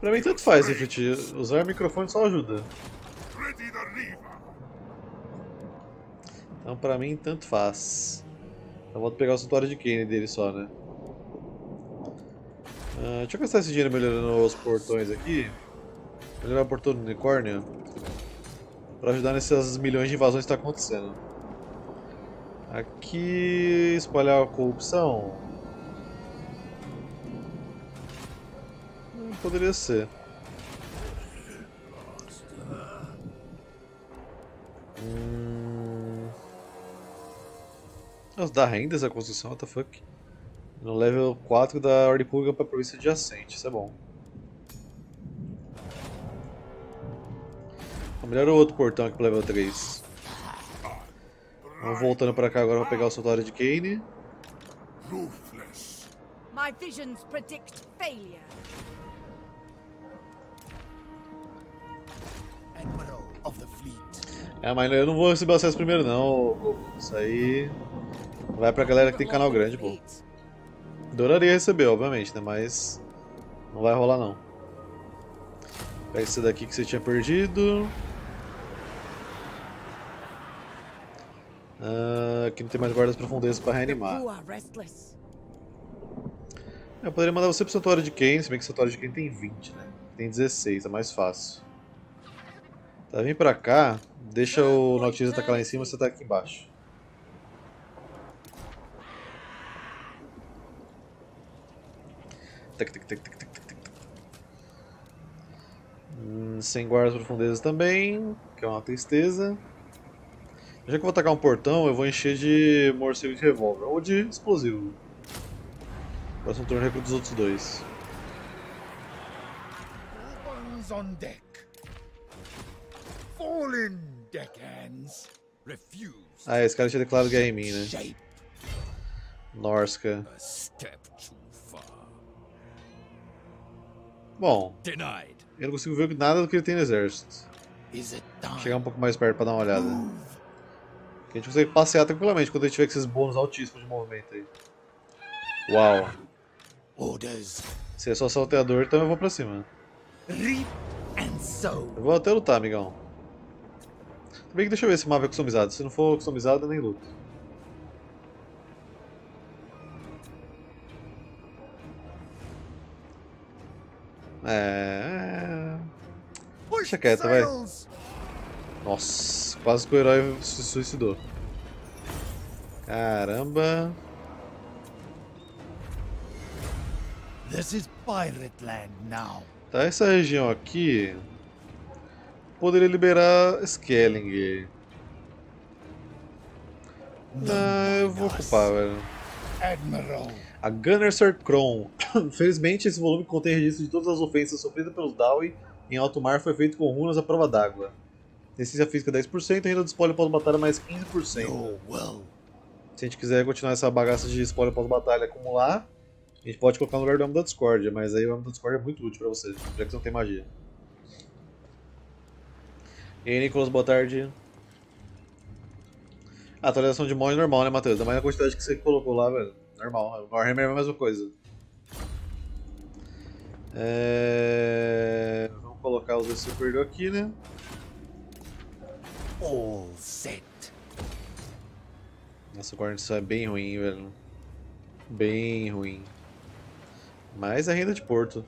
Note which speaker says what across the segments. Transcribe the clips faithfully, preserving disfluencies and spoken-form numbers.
Speaker 1: Pra mim tanto faz, refletir. Usar microfone só ajuda. Então pra mim tanto faz. Eu vou pegar o santuário de Kane dele só, né? Uh, deixa eu gastar esse dinheiro melhorando os portões aqui. Melhorar o portão do unicórnio. Pra ajudar nessas milhões de invasões que está acontecendo. Aqui... espalhar a corrupção. Hum, poderia ser. Hum... Nossa, dá renda essa construção, what the fuck? No level quatro da Ordem Pública para a província adjacente, isso é bom. Melhora o outro portão aqui pro level três. Vamos voltando pra cá agora para pegar o santuário de Kane.
Speaker 2: My visions predict failure.
Speaker 3: Admiral of the fleet.
Speaker 1: É, mas eu não vou receber acesso primeiro não. Isso aí vai pra galera que tem canal grande, pô. Adoraria receber, obviamente, né? Mas não vai rolar não. Pega esse daqui que você tinha perdido. Ah, aqui não tem mais guardas profundezas para reanimar. Eu poderia mandar você pro santuário de Kane, se bem que o santuário de Kane tem vinte, né? Tem dezesseis, é mais fácil. Tá, vem pra cá, deixa o Nautilus atacar lá em cima e você tá aqui embaixo. Tac, tac, tac, tac, tac, tac, tac. Hum, sem guardas profundezas também, que é uma tristeza. Já que eu vou atacar um portão, eu vou encher de morcego de revólver, ou de explosivo. Próximo turno recruta os outros dois.
Speaker 3: On deck. Fallen deckhands. Refuse.
Speaker 1: Ah, esse cara tinha declarado guerra em mim, né? Norska. Bom, eu não consigo ver nada do que ele tem no exército. Vou chegar um pouco mais perto pra dar uma olhada. Que a gente consegue passear tranquilamente quando a gente tiver com esses bônus altíssimos de movimento aí. Uau. Se é só salteador, então eu vou pra cima. Eu vou até lutar, amigão. Se bem que deixa eu ver se o mapa é customizado. Se não for customizado, eu nem luto. É... Deixa quieto, vai. Nossa, quase que o herói se suicidou. Caramba.
Speaker 3: This is pirate land now.
Speaker 1: Tá, essa região aqui poderia liberar Skelling. Ah, eu vou ocupar, velho.
Speaker 3: Admiral.
Speaker 1: A Gunnersar Kron. Infelizmente, esse volume contém registro de todas as ofensas sofridas pelos Dawi em alto mar foi feito com runas à prova d'água. Resistência física dez por cento, renda de spoiler pós-batalha mais quinze por cento. Se a gente quiser continuar essa bagaça de spoiler pós-batalha acumular, a gente pode colocar no lugar do Amo da Discordia, mas aí o Amo da Discordia é muito útil pra você, já que você não tem magia. E aí, Nicolas, boa tarde. A atualização de mod é normal, né, Matheus? Ainda mais na quantidade que você colocou lá, velho. Normal, o Warhammer é a mesma coisa. É... Vamos colocar os dois que você perdeu aqui, né?
Speaker 3: All set.
Speaker 1: Nossa, o guarnição é bem ruim, velho. Bem ruim. Mas a renda de porto.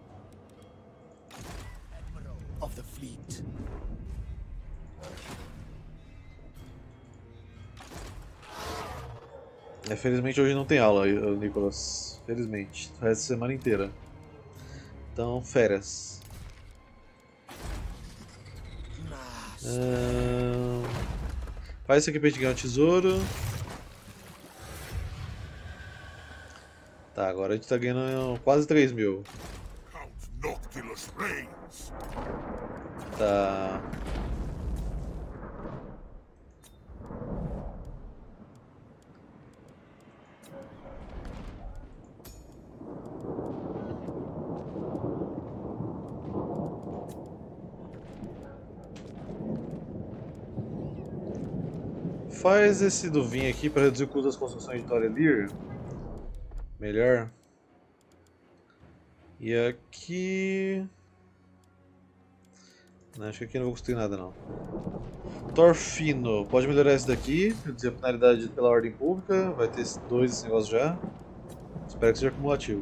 Speaker 3: Admiral of the fleet.
Speaker 1: É, felizmente hoje não tem aula, Nicolas. Felizmente. O resto da semana inteira. Então, férias. Ahn... Faz isso aqui pra gente ganhar um tesouro. Tá, agora a gente tá ganhando quase três mil. Tá. Faz esse do vinho aqui para reduzir o custo das construções de Torelir. Melhor. E aqui... Acho que aqui não vou construir nada não. Torfino, pode melhorar esse daqui, reduzir a penalidade pela ordem pública, vai ter dois esse negócio já. Espero que seja acumulativo.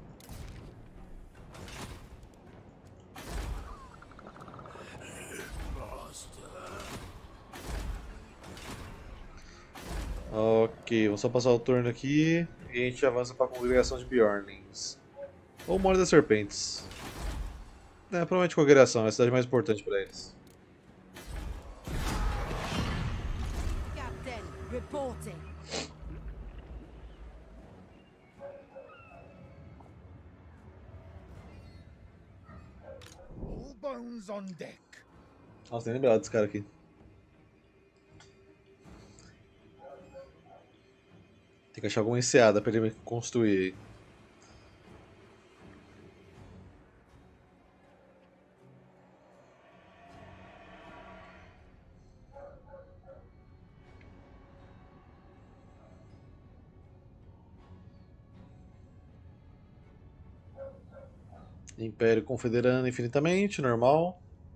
Speaker 1: Ok, vamos só passar o turno aqui e a gente avança para a congregação de Bjornings. Ou Mole das Serpentes. É, provavelmente congregação, é a cidade mais importante para eles.
Speaker 2: Captain, reporting.
Speaker 3: All bones on deck.
Speaker 1: Nossa, nem lembrado desse cara aqui. Tem que achar alguma enseada para ele construir. Império confederando infinitamente, normal.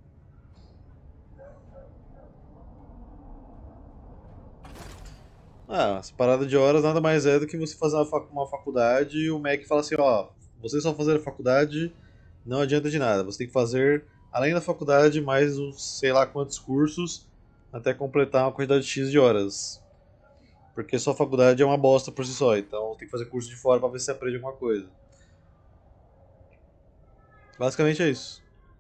Speaker 1: Ah, essa parada de horas nada mais é do que você fazer uma, fac uma faculdade e o M E C fala assim, ó, você só fazer a faculdade não adianta de nada, você tem que fazer, além da faculdade, mais uns sei lá quantos cursos até completar uma quantidade X de horas. Porque só a faculdade é uma bosta por si só, então tem que fazer curso de fora pra ver se você aprende alguma coisa. Basicamente é isso.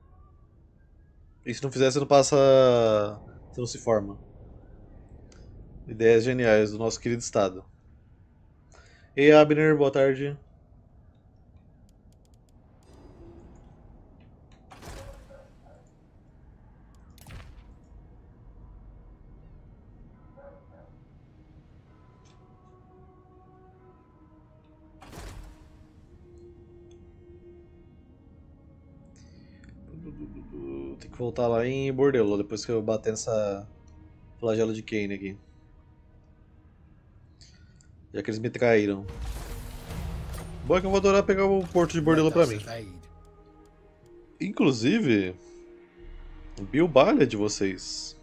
Speaker 1: E se não fizer, você não passa... você não se forma. Ideias geniais do nosso querido estado. Ei, Abner, boa tarde. Tem que voltar lá em Bordello, depois que eu bater nessa flagela de Kane aqui. Já que eles me traíram. Bom é que eu vou adorar pegar o porto de Bordello pra mim. Inclusive, Bilbalha é de vocês.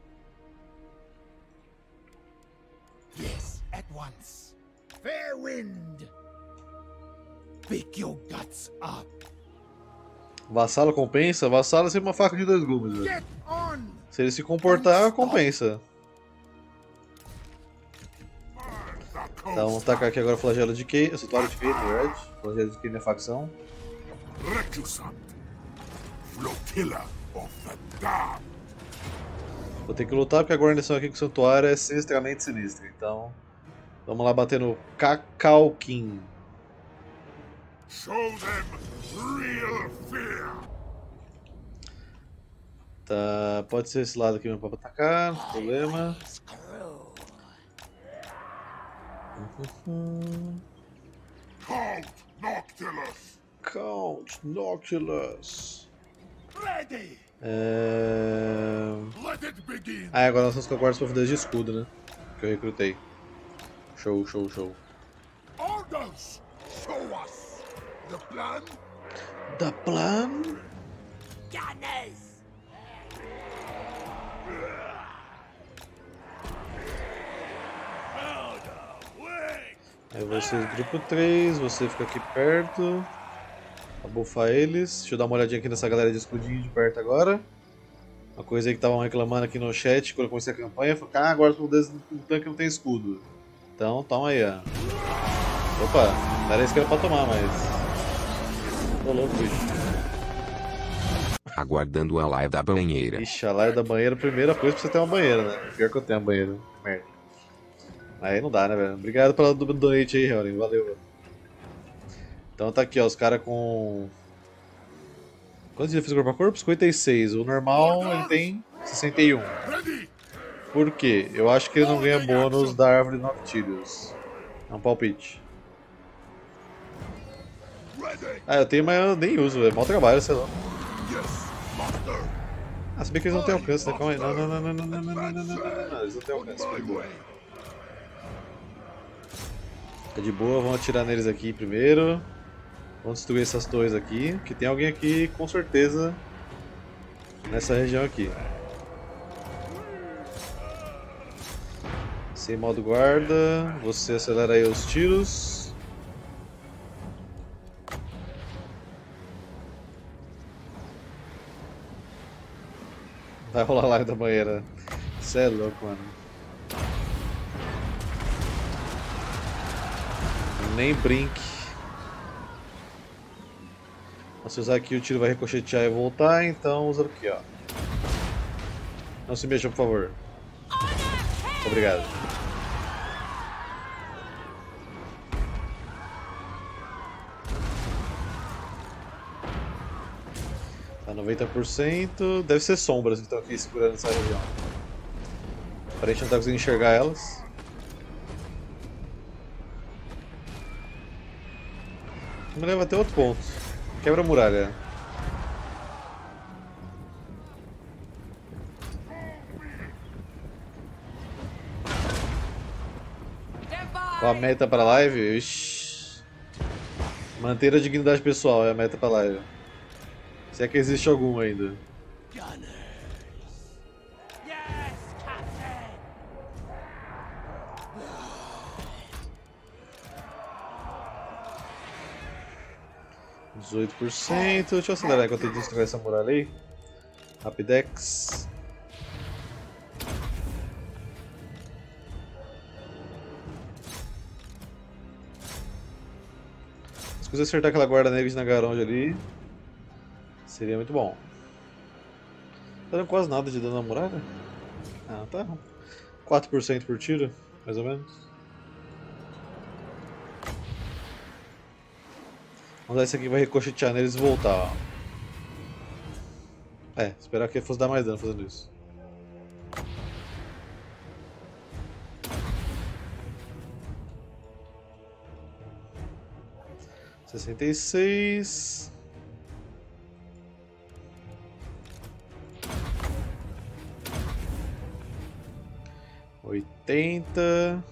Speaker 3: Yes, at once. Fair wind. Pick your guts up.
Speaker 1: Vassalo compensa? Vassalo é sempre uma faca de dois gumes, velho.
Speaker 3: Get on.
Speaker 1: Se ele se comportar, compensa. Então vamos tacar aqui agora o flagelo de Kane, o Cituário de Kane, na verdade. O flagelo de Kane é facção.
Speaker 4: Recusant, flotilla of the damned.
Speaker 1: Vou ter que lutar porque a guarnição aqui com o Santuário é sinistramente sinistra. Então, vamos lá bater no Cacauquim.
Speaker 4: Show them real fear.
Speaker 1: Tá, pode ser esse lado aqui mesmo pra atacar, não tem problema. Uhum.
Speaker 4: Count Noctilus.
Speaker 1: Count Noctilus.
Speaker 3: Ready.
Speaker 1: É...
Speaker 4: Let it begin.
Speaker 1: Ah, agora nós estamos com a guarda sofredores de escudo, né? Que eu recrutei. Show, show, show.
Speaker 4: Orders. Show us the plan.
Speaker 1: The plan?
Speaker 2: Gunners!
Speaker 1: Aí vocês, grupo três, você fica aqui perto. Pra buffar eles. Deixa eu dar uma olhadinha aqui nessa galera de escudinho de perto agora. Uma coisa aí que estavam reclamando aqui no chat quando eu comecei a campanha. Falei, ah, agora o tanque não tem escudo. Então, toma aí, ó. Opa, não era isso que era pra tomar, mas... Tô louco, bicho.
Speaker 5: Aguardando a live da banheira.
Speaker 1: Ixi, a live da banheira, primeira coisa pra você ter uma banheira, né? Pior que eu tenho uma banheira. Merda. Aí não dá, né, velho? Obrigado pela donate aí, Helren. Valeu, velho. Então tá aqui, ó, os caras com... Quantos de defesa corpo a corpo? cinquenta e seis. O normal, ele tem sessenta e um. Por quê? Eu acho que ele não ganha bônus da árvore Noctilius. É um palpite. Ah, eu tenho, mas eu nem uso, velho. Mal trabalho, sei lá. Ah, se bem que eles não têm alcance, né? Calma aí. Não, não, não, não, não, não, não, não, não, não, não. Eles não têm alcance, foi boa. Tá de boa, vamos atirar neles aqui primeiro. Vamos destruir essas torres aqui, que tem alguém aqui com certeza nessa região aqui. Sem modo guarda, você acelera aí os tiros. Vai rolar live da banheira. Cê é louco, mano. Nem brinque. Se usar aqui o tiro vai ricochetear e voltar, então usa aqui, ó. Não se mexa, por favor. Obrigado. Tá noventa por cento. Deve ser sombras que estão aqui segurando essa região. Para a gente não tá conseguindo enxergar elas. Me leva até outro ponto. Quebra a muralha. Qual a meta para a live? Ixi. Manter a dignidade pessoal é a meta para a live. Se é que existe algum ainda. dezoito por cento. Deixa eu acelerar enquanto eu destruir essa muralha aí. Rapidex. Se você acertar aquela guarda negra de Nagaronde ali, seria muito bom. Tá dando quase nada de dano na muralha? Ah, tá. quatro por cento por tiro, mais ou menos. Vamos dar esse aqui, vai ricochetear neles e voltar, ó. É, esperar que ele fosse dar mais dano fazendo isso. sessenta e seis. oitenta.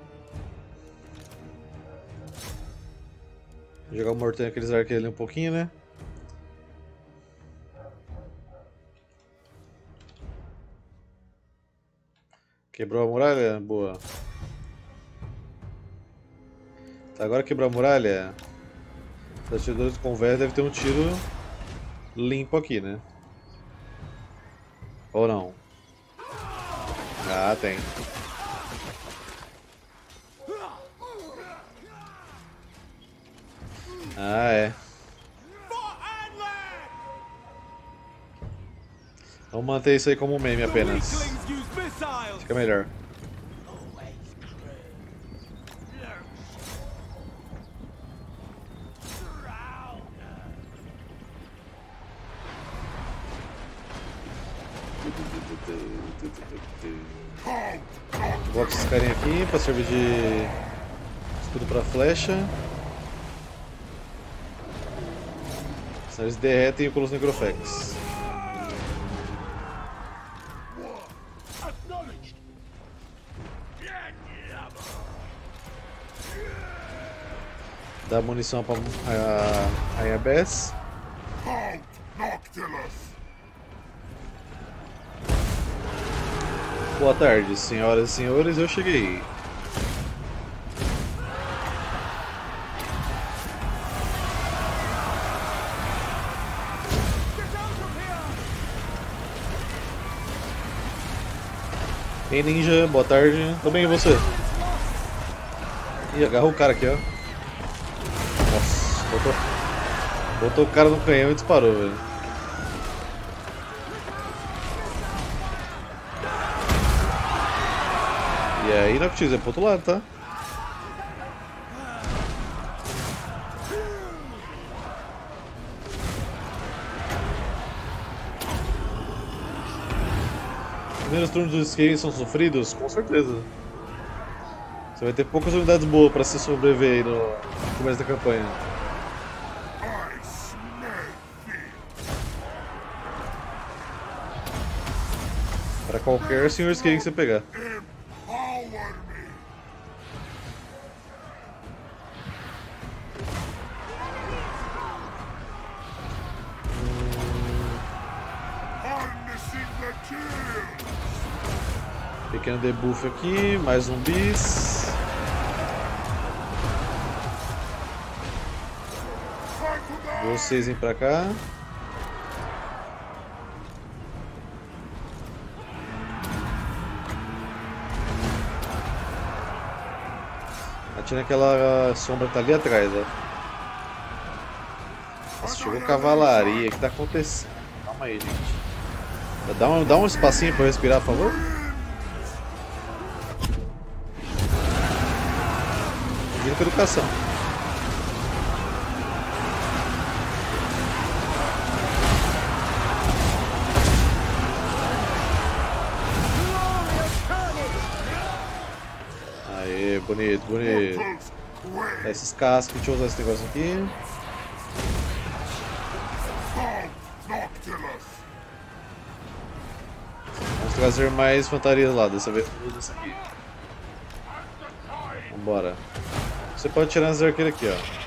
Speaker 1: Vou jogar o morteiro naqueles arqueiros ali um pouquinho, né? Quebrou a muralha? Boa. Tá, agora quebrou a muralha. Os atiradores com véia deve ter um tiro limpo aqui, né? Ou não? Ah, tem. Ah, é. Vamos manter isso aí como um meme apenas. Fica melhor. Bota esses carinha aqui pra servir de escudo pra flecha. Senão eles derretem com os necrofex. Dá munição pra a Rainha Bess.
Speaker 4: Halt, Noctilus!
Speaker 1: Boa tarde, senhoras e senhores, eu cheguei. Ei, ninja, boa tarde. Tô bem, e você? Ih, agarrou o cara aqui, ó. Nossa, botou, botou o cara no canhão e disparou, velho. E aí, Noctis, é pro outro lado, tá? Os primeiros turnos dos skates são sofridos? Com certeza. Você vai ter poucas unidades boas pra se sobreviver aí no começo da campanha. Para qualquer senhor skate que você pegar. Pequeno debuff aqui, mais zumbis. Vocês vêm pra cá. Atira aquela sombra que tá ali atrás, ó. Nossa, chegou cavalaria, o que tá acontecendo? Calma aí, gente. Dá um, dá um espacinho pra eu respirar, por favor. Vindo com educação. Aê, bonito, bonito. Esses cascos, deixa eu usar esse negócio aqui. Vamos trazer mais infantarias lá, dessa vez tudo dessa aqui. Vambora. Você pode tirar esse arqueiro aqui, ó.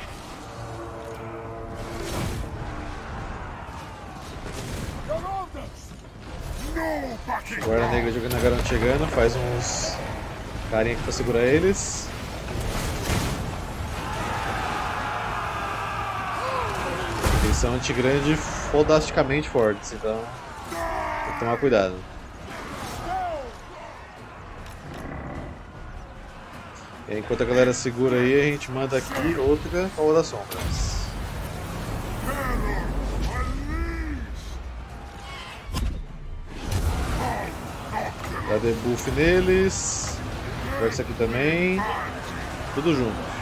Speaker 1: Guarda negra jogando a garota chegando, faz uns carinha aqui pra segurar eles. Eles são anti-grande fodasticamente fortes, então tem que tomar cuidado. E enquanto a galera segura aí, a gente manda aqui outra Cova das Sombras. Dá debuff neles. Pega isso aqui também. Tudo junto.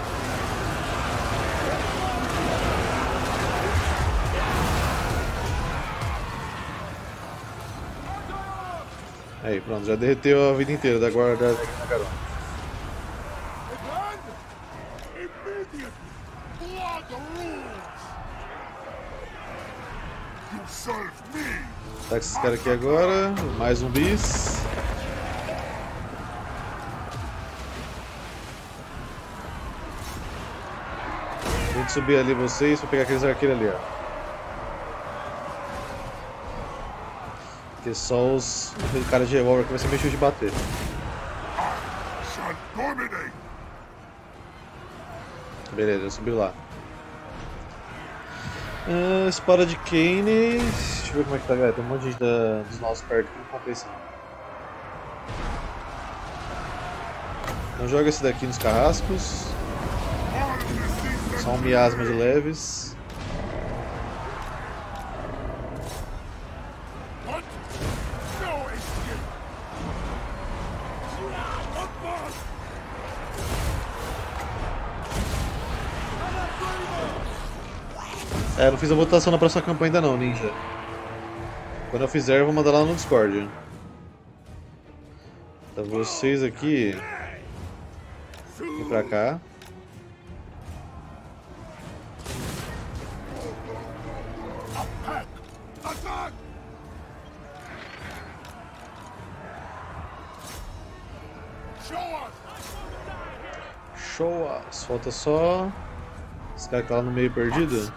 Speaker 1: Aí, pronto, já derreteu a vida inteira da guarda da garota. Tá com esses caras aqui agora, mais zumbis. Tem que subir ali vocês pra pegar aqueles arqueiros ali, ó. Porque só os cara de revólver que vai ser meio difícil de bater. Beleza, eu subi lá. Uh, espada de Kane. Deixa eu ver como é que tá, galera. Tem um monte de gente da, dos nossos perto que não compensa. Então joga esse daqui nos carrascos. Só um miasma de leves. É, não fiz a votação na próxima campanha ainda não, Ninja. Quando eu fizer, eu vou mandar lá no Discord. Então vocês aqui... Vem pra cá. Show us! Falta só... Esse cara que tá lá no meio perdido.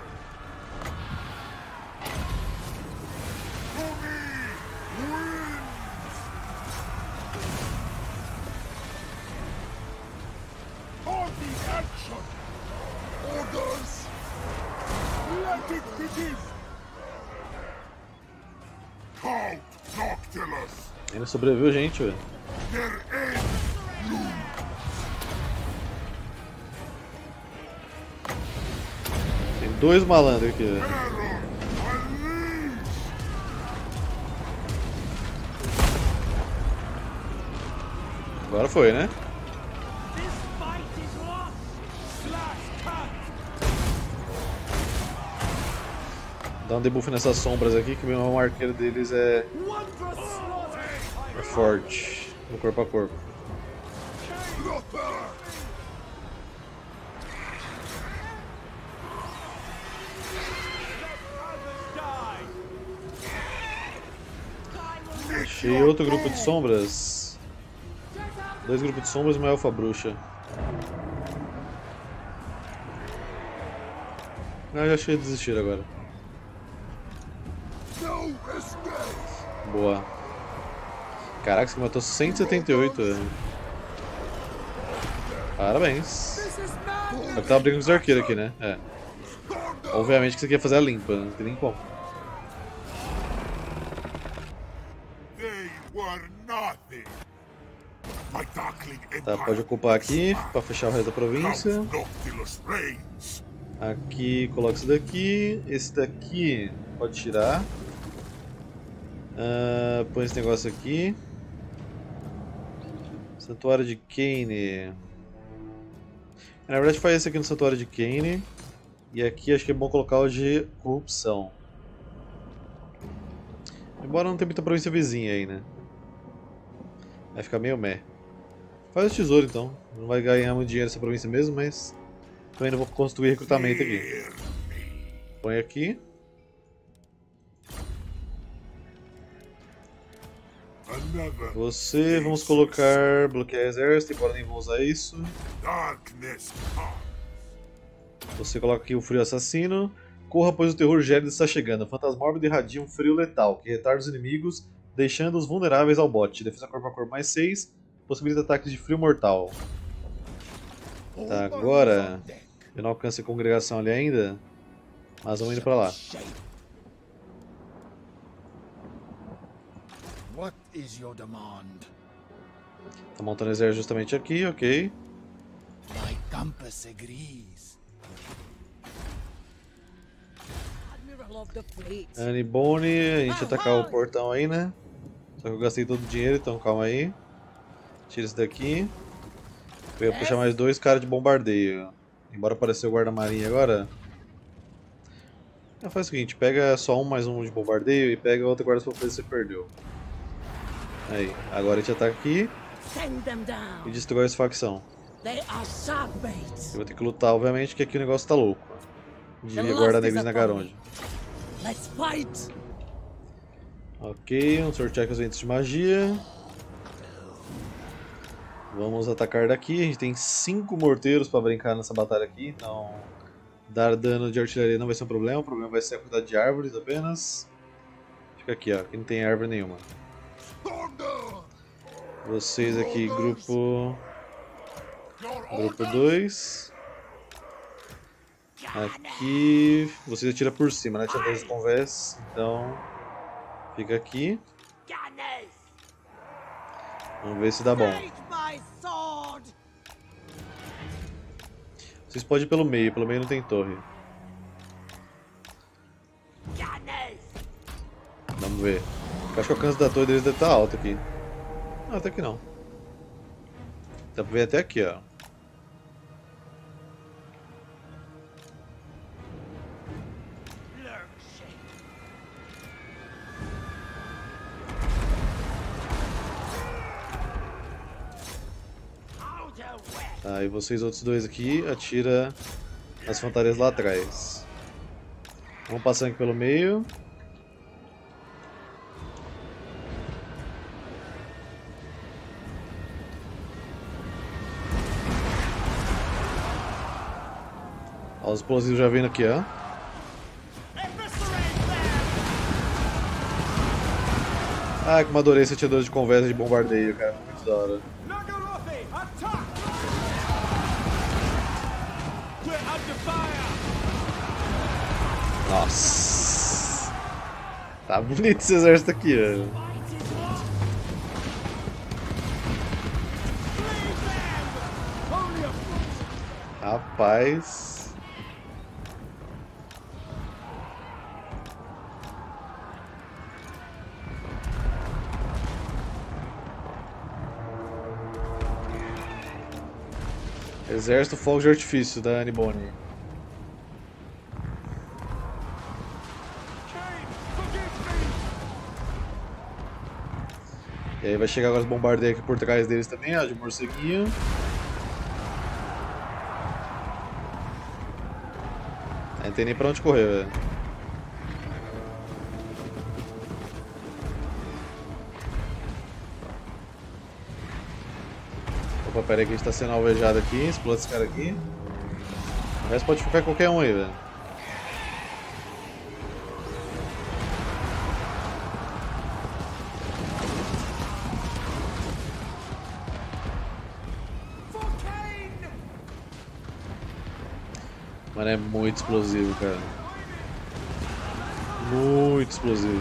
Speaker 1: Ainda sobreviveu gente, velho. Tem dois malandros aqui, velho. Agora foi, né? Dá um debuff nessas sombras aqui, que o arqueiro deles é, é forte no corpo a corpo. Achei outro grupo de sombras. Dois grupos de sombras e uma elfa bruxa. Ah, já achei de desistir agora. Boa. Caraca, você matou cento e setenta e oito. Velho. Parabéns. Eu tava brigando com os arqueiros aqui, né? É. Obviamente que você quer fazer a limpa, não tem nem como.
Speaker 4: They were nothing. My darkling
Speaker 1: Tá,
Speaker 4: empire
Speaker 1: pode ocupar aqui pra fechar o resto da província.
Speaker 4: Count Noctilus reigns.
Speaker 1: Aqui, coloca isso daqui. Esse daqui pode tirar. Uh, põe esse negócio aqui. Santuário de Kane. Na verdade faz esse aqui no Santuário de Kane. E aqui acho que é bom colocar o de corrupção. Embora não tenha muita província vizinha aí, né? Vai ficar meio meh. Faz o tesouro então. Não vai ganhar muito dinheiro essa província mesmo, mas também não vou construir recrutamento aqui. Põe aqui.
Speaker 4: Another
Speaker 1: Você, vamos colocar bloquear exército, embora nem vou usar isso.
Speaker 4: darkness comes.
Speaker 1: Você coloca aqui o frio assassino. Corra, pois o terror gélido está chegando. O fantasmórbido irradia um frio letal, que retarda os inimigos, deixando-os vulneráveis ao bot. Defesa corpo a corpo mais seis, possibilita ataques de frio mortal. Tá, agora eu não alcanço a congregação ali ainda, mas vamos indo pra lá.
Speaker 3: What is your demand?
Speaker 1: Tá montando exército justamente aqui, ok.
Speaker 3: My compass agrees.
Speaker 2: Admiral of the fleet.
Speaker 1: Annie Bonnie, a gente atacar o portão aí, né? Só que eu gastei todo o dinheiro, então calma aí. Tira isso daqui. Eu ia puxar mais dois caras de bombardeio. Embora apareceu o guarda-marinha agora. Faz o seguinte, pega só um mais um de bombardeio e pega outra guarda-solteiro que você perdeu. Aí, agora a gente ataca aqui
Speaker 2: Send them down.
Speaker 1: e destrói essa facção.
Speaker 2: They are shark bait.
Speaker 1: Eu vou ter que lutar, obviamente, que aqui o negócio tá louco. De guarda-negros na Garonde.
Speaker 2: Let's fight.
Speaker 1: Ok, vamos sortear aqui os ventos de magia. Vamos atacar daqui. A gente tem cinco morteiros para brincar nessa batalha aqui, então dar dano de artilharia não vai ser um problema. O problema vai ser a quantidade de árvores apenas. Fica aqui, ó, aqui não tem árvore nenhuma. Vocês aqui, grupo grupo dois. Aqui vocês atiram por cima, né? Tinha dois convés, então fica aqui.
Speaker 2: Gunners.
Speaker 1: Vamos ver se dá bom.
Speaker 2: Take my sword.
Speaker 1: Vocês podem ir pelo meio, pelo meio não tem torre.
Speaker 2: Gunners.
Speaker 1: Vamos ver. Eu acho que o alcance da torre deles deve estar alto aqui. Não, até que não. Dá pra ver até aqui, ó. Tá, e vocês outros dois aqui atira as fantasias lá atrás. Vamos passando aqui pelo meio. Ó, os explosivos já vindo aqui, ó. Ah, como adorei esse atirador de conversa de bombardeio, cara. Muito da hora. Nossa. Tá bonito esse exército aqui, velho. Rapaz. Exército Fogo de Artifício da Annie Bonnie. E aí vai chegar agora os bombardeiros aqui por trás deles também, ó, de morceguinho. Não tem nem pra onde correr, velho. Opa, pera aí que a gente tá sendo alvejado aqui, explode esse cara aqui. O resto pode focar em qualquer um aí, velho. Mano, é muito explosivo, cara. Muito explosivo.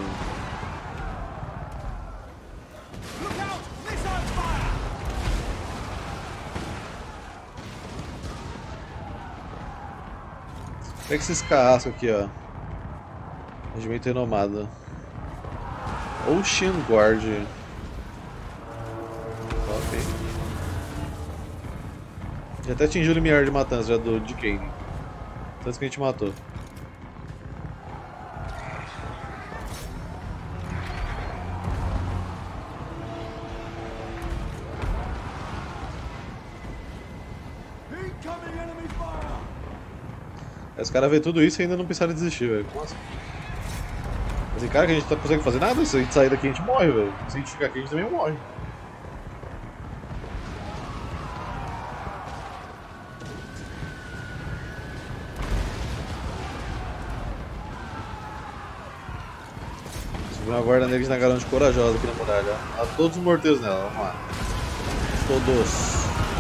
Speaker 1: Pega esses carrascos aqui, ó. Regimento renomado. Ocean Guard. Ok. Já até atingiu o limiar de matança já do de Kane. Tanto que a gente matou. Aí os caras vê tudo isso e ainda não pensaram em desistir, velho. Como assim? Assim, cara, que a gente não consegue fazer nada, se a gente sair daqui a gente morre, velho. Se a gente ficar aqui a gente também morre. Subiu uma guarda negra na garante corajosa aqui na muralha. Há todos os morteiros nela, vamos lá. Todos.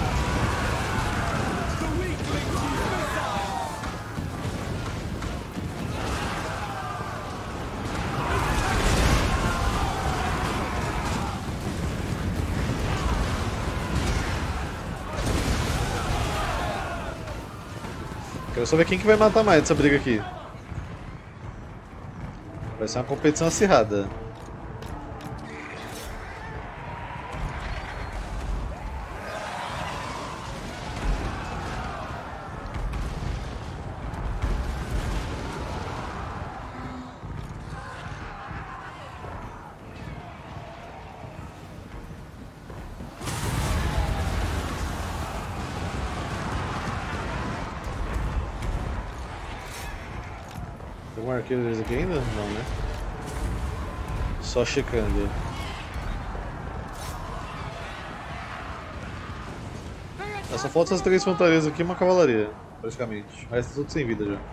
Speaker 1: Quero só ver quem que vai matar mais nessa briga aqui. Vai ser uma competição acirrada. Tem um arqueiro deles aqui ainda? Não, né? Só checando. Ah, só falta essas três fantasias aqui e uma cavalaria, praticamente. Mas tá tudo sem vida já.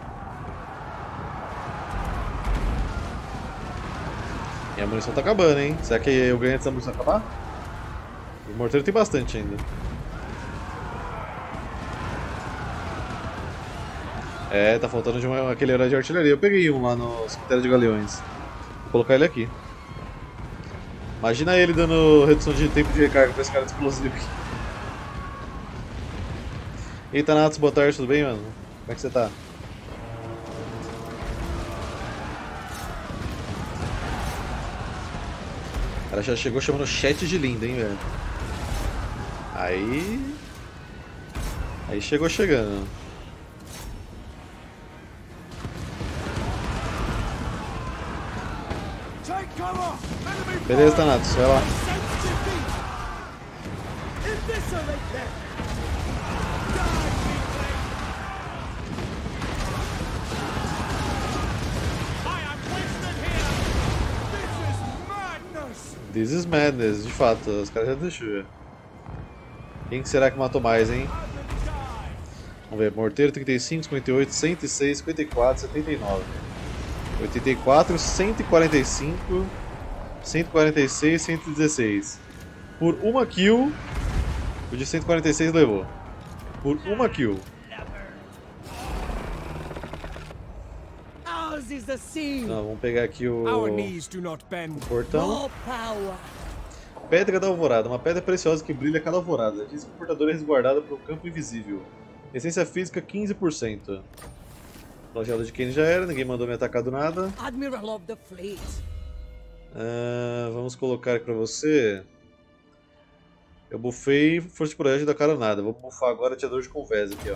Speaker 1: E a munição tá acabando, hein? Será que eu ganho antes da munição acabar? O morteiro tem bastante ainda. É, tá faltando de uma, aquele herói de artilharia. Eu peguei um lá no cemitério de galeões. Vou colocar ele aqui. Imagina ele dando redução de tempo de recarga pra esse cara de explosivo aqui. Eita, Natos, boa tarde, tudo bem, mano? Como é que você tá? O cara já chegou chamando o chat de linda, hein, velho? Aí... Aí chegou chegando. Beleza, Thanatos, vai lá. This is madness, de fato, os caras já deixaram. Quem será que matou mais, hein? Vamos ver, morteiro trinta e cinco, cinquenta e oito, cento e seis, cinquenta e quatro, setenta e nove, oitenta e quatro, cento e quarenta e cinco, cento e quarenta e seis, cento e dezesseis. Por uma kill, o de cento e quarenta e seis levou. Por uma kill. Então, vamos pegar aqui o, o portão. Pedra da Alvorada, uma pedra preciosa que brilha a cada alvorada. Diz que o portador é resguardado por um campo invisível. Essência física quinze por cento. Lojada de Kane já era, ninguém mandou me atacar do nada.
Speaker 2: Admiral of the Fleet.
Speaker 1: Uh, vamos colocar aqui pra você. Eu buffei força de colégio da Caronada. Vou buffar agora Atirador de Convés aqui, ó.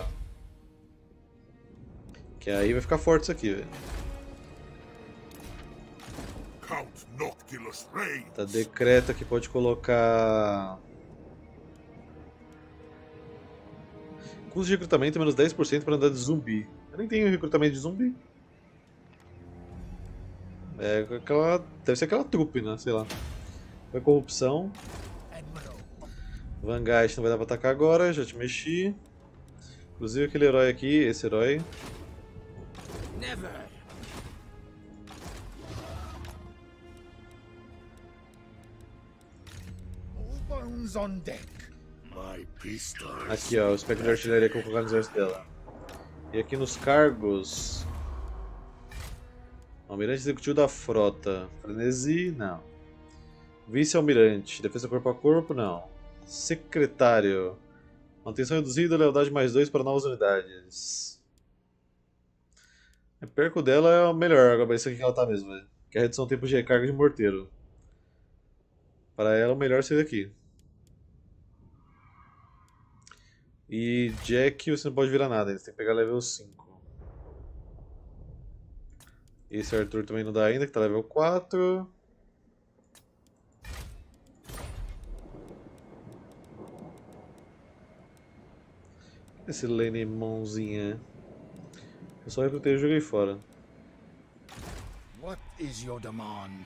Speaker 1: Que aí vai ficar forte isso aqui, velho. Tá, decreta que pode colocar. Custo de recrutamento menos dez por cento para andar de zumbi. Eu nem tenho recrutamento de zumbi. É aquela. Deve ser aquela trupe, né? Sei lá. Foi corrupção. Vanguard não vai dar pra atacar agora, já te mexi. Inclusive aquele herói aqui, esse herói.
Speaker 3: Never. All bones on deck.
Speaker 4: My pistol.
Speaker 1: Aqui ó, o espectro de artilharia que eu vou colocar no exército dela. E aqui nos cargos... Almirante executivo da frota. Frenesi, não. Vice-almirante, defesa corpo a corpo, não. Secretário. Manutenção reduzida, lealdade mais dois para novas unidades. A perco dela é o melhor, agora isso aqui que ela tá mesmo, velho. Que é a redução do tempo de recarga de morteiro. Para ela o melhor seria aqui. E Jack você não pode virar nada, você tem que pegar level cinco. Esse Arthur também não dá ainda, que tá level quatro. Esse Lane mãozinha. Eu só recrutei e joguei fora.
Speaker 3: What is your demand?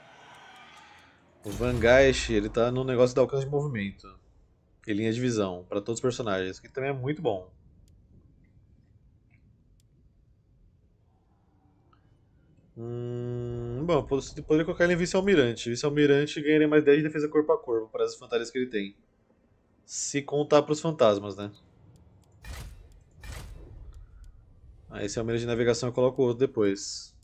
Speaker 1: O Van Gaish, ele tá no negócio de alcance de movimento. E linha de visão, para todos os personagens, que também é muito bom. Hum, bom, poderia colocar ele em vice-almirante. Vice-almirante ganharia mais dez de defesa corpo a corpo para as fantasias que ele tem. Se contar para os fantasmas, né? Aí esse almirante de navegação eu coloco outro depois.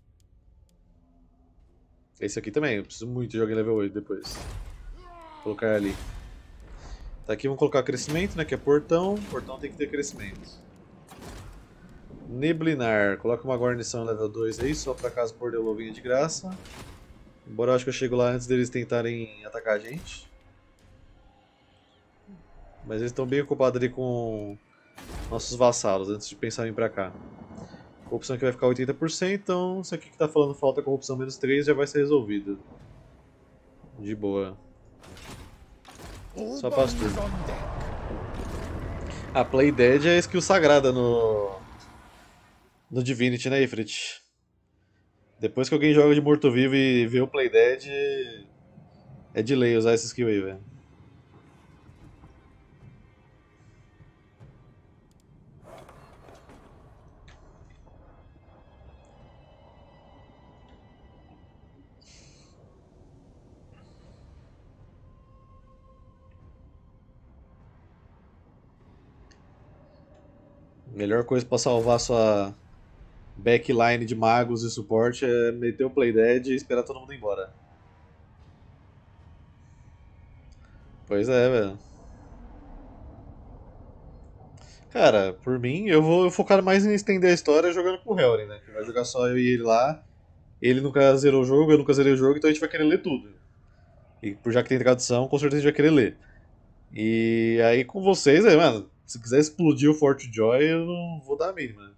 Speaker 1: Esse aqui também, eu preciso muito de jogar em level oito depois. Vou colocar ali. Tá aqui, vamos colocar crescimento, né? Que é portão. Portão tem que ter crescimento. Neblinar. Coloca uma guarnição level dois aí, só pra caso Bordelô venha de graça. Embora eu acho que eu chego lá antes deles tentarem atacar a gente. Mas eles estão bem ocupados ali com nossos vassalos, antes de pensar em vir pra cá. A corrupção aqui vai ficar oitenta por cento, então isso aqui que tá falando falta corrupção menos três já vai ser resolvido. De boa. Só passo turno. A Play Dead é a skill sagrada no... no Divinity, né, Ifrit? Depois que alguém joga de morto-vivo e vê o Play Dead, é de lei usar essa skill aí, velho. Melhor coisa pra salvar sua backline de magos e suporte é meter o Play Dead e esperar todo mundo ir embora. Pois é, velho. Cara, por mim, eu vou focar mais em estender a história jogando com o Helry, né? Que vai jogar só eu e ele lá. Ele nunca zerou o jogo, eu nunca zerei o jogo, então a gente vai querer ler tudo. E por já que tem tradução, com certeza a gente vai querer ler. E aí com vocês, aí, mano, se quiser explodir o Fort Joy, eu não vou dar a mínima.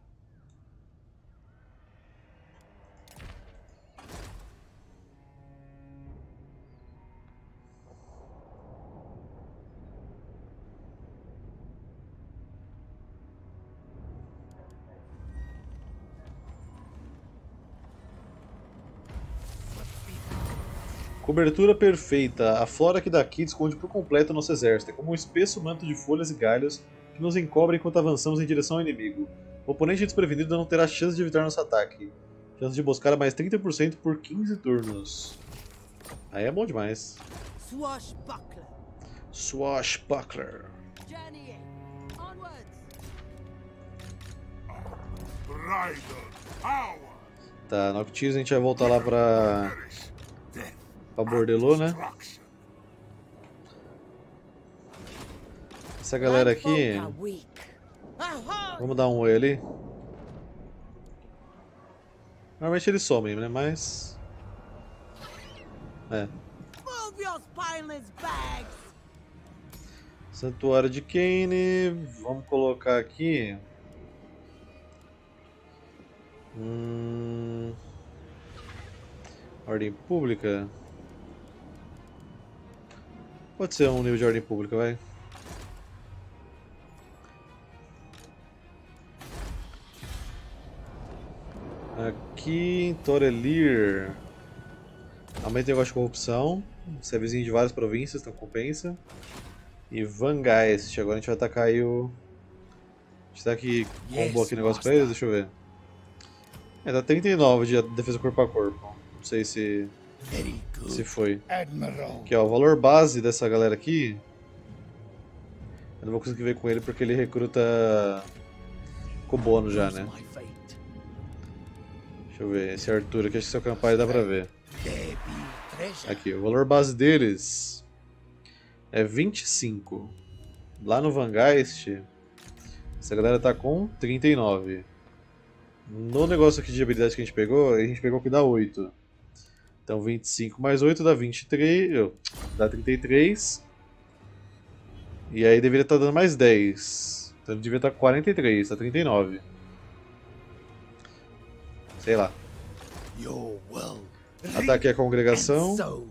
Speaker 1: Cobertura perfeita. A flora aqui daqui esconde por completo o nosso exército. É como um espesso manto de folhas e galhos que nos encobre enquanto avançamos em direção ao inimigo. O oponente desprevenido não terá chance de evitar nosso ataque. Chance de buscar a mais trinta por cento por quinze turnos. Aí é bom demais.
Speaker 2: Swashbuckler.
Speaker 1: Swashbuckler.
Speaker 2: Journey in. Onwards.
Speaker 4: Bridal power.
Speaker 1: Tá, Noctis a gente vai voltar lá pra... pra Bordelô, né? Essa galera aqui... Vamos dar um oi ali. Normalmente eles somem, né? Mas... É.
Speaker 2: Move your spineless bags.
Speaker 1: Santuário de Kane. Vamos colocar aqui... Hum... Ordem pública. Pode ser um nível de ordem pública, vai. Aqui em Torelir. Aumenta o negócio de corrupção. Você é vizinho de várias províncias, então compensa. E Van Geist. Agora a gente vai atacar aí o... Será que combo aqui o negócio pra eles? Deixa eu ver. É, dá trinta e nove de defesa corpo a corpo. Não sei se... se foi. Aqui ó, o valor base dessa galera aqui. Eu não vou conseguir ver com ele porque ele recruta com bônus já, né?
Speaker 3: My fate.
Speaker 1: Deixa eu ver, esse Arthur aqui, acho que seu campanha dá pra ver.
Speaker 3: There be treasure.
Speaker 1: Aqui, o valor base deles é vinte e cinco. Lá no Vangeist, essa galera tá com trinta e nove. No negócio aqui de habilidade que a gente pegou, a gente pegou que dá oito. Então vinte e cinco mais oito dá vinte e três, dá trinta e três. E aí deveria estar dando mais dez. Então ele devia estar com quarenta e três, tá trinta e nove. Sei lá.
Speaker 3: Your will.
Speaker 1: Ataque a congregação.
Speaker 3: And so,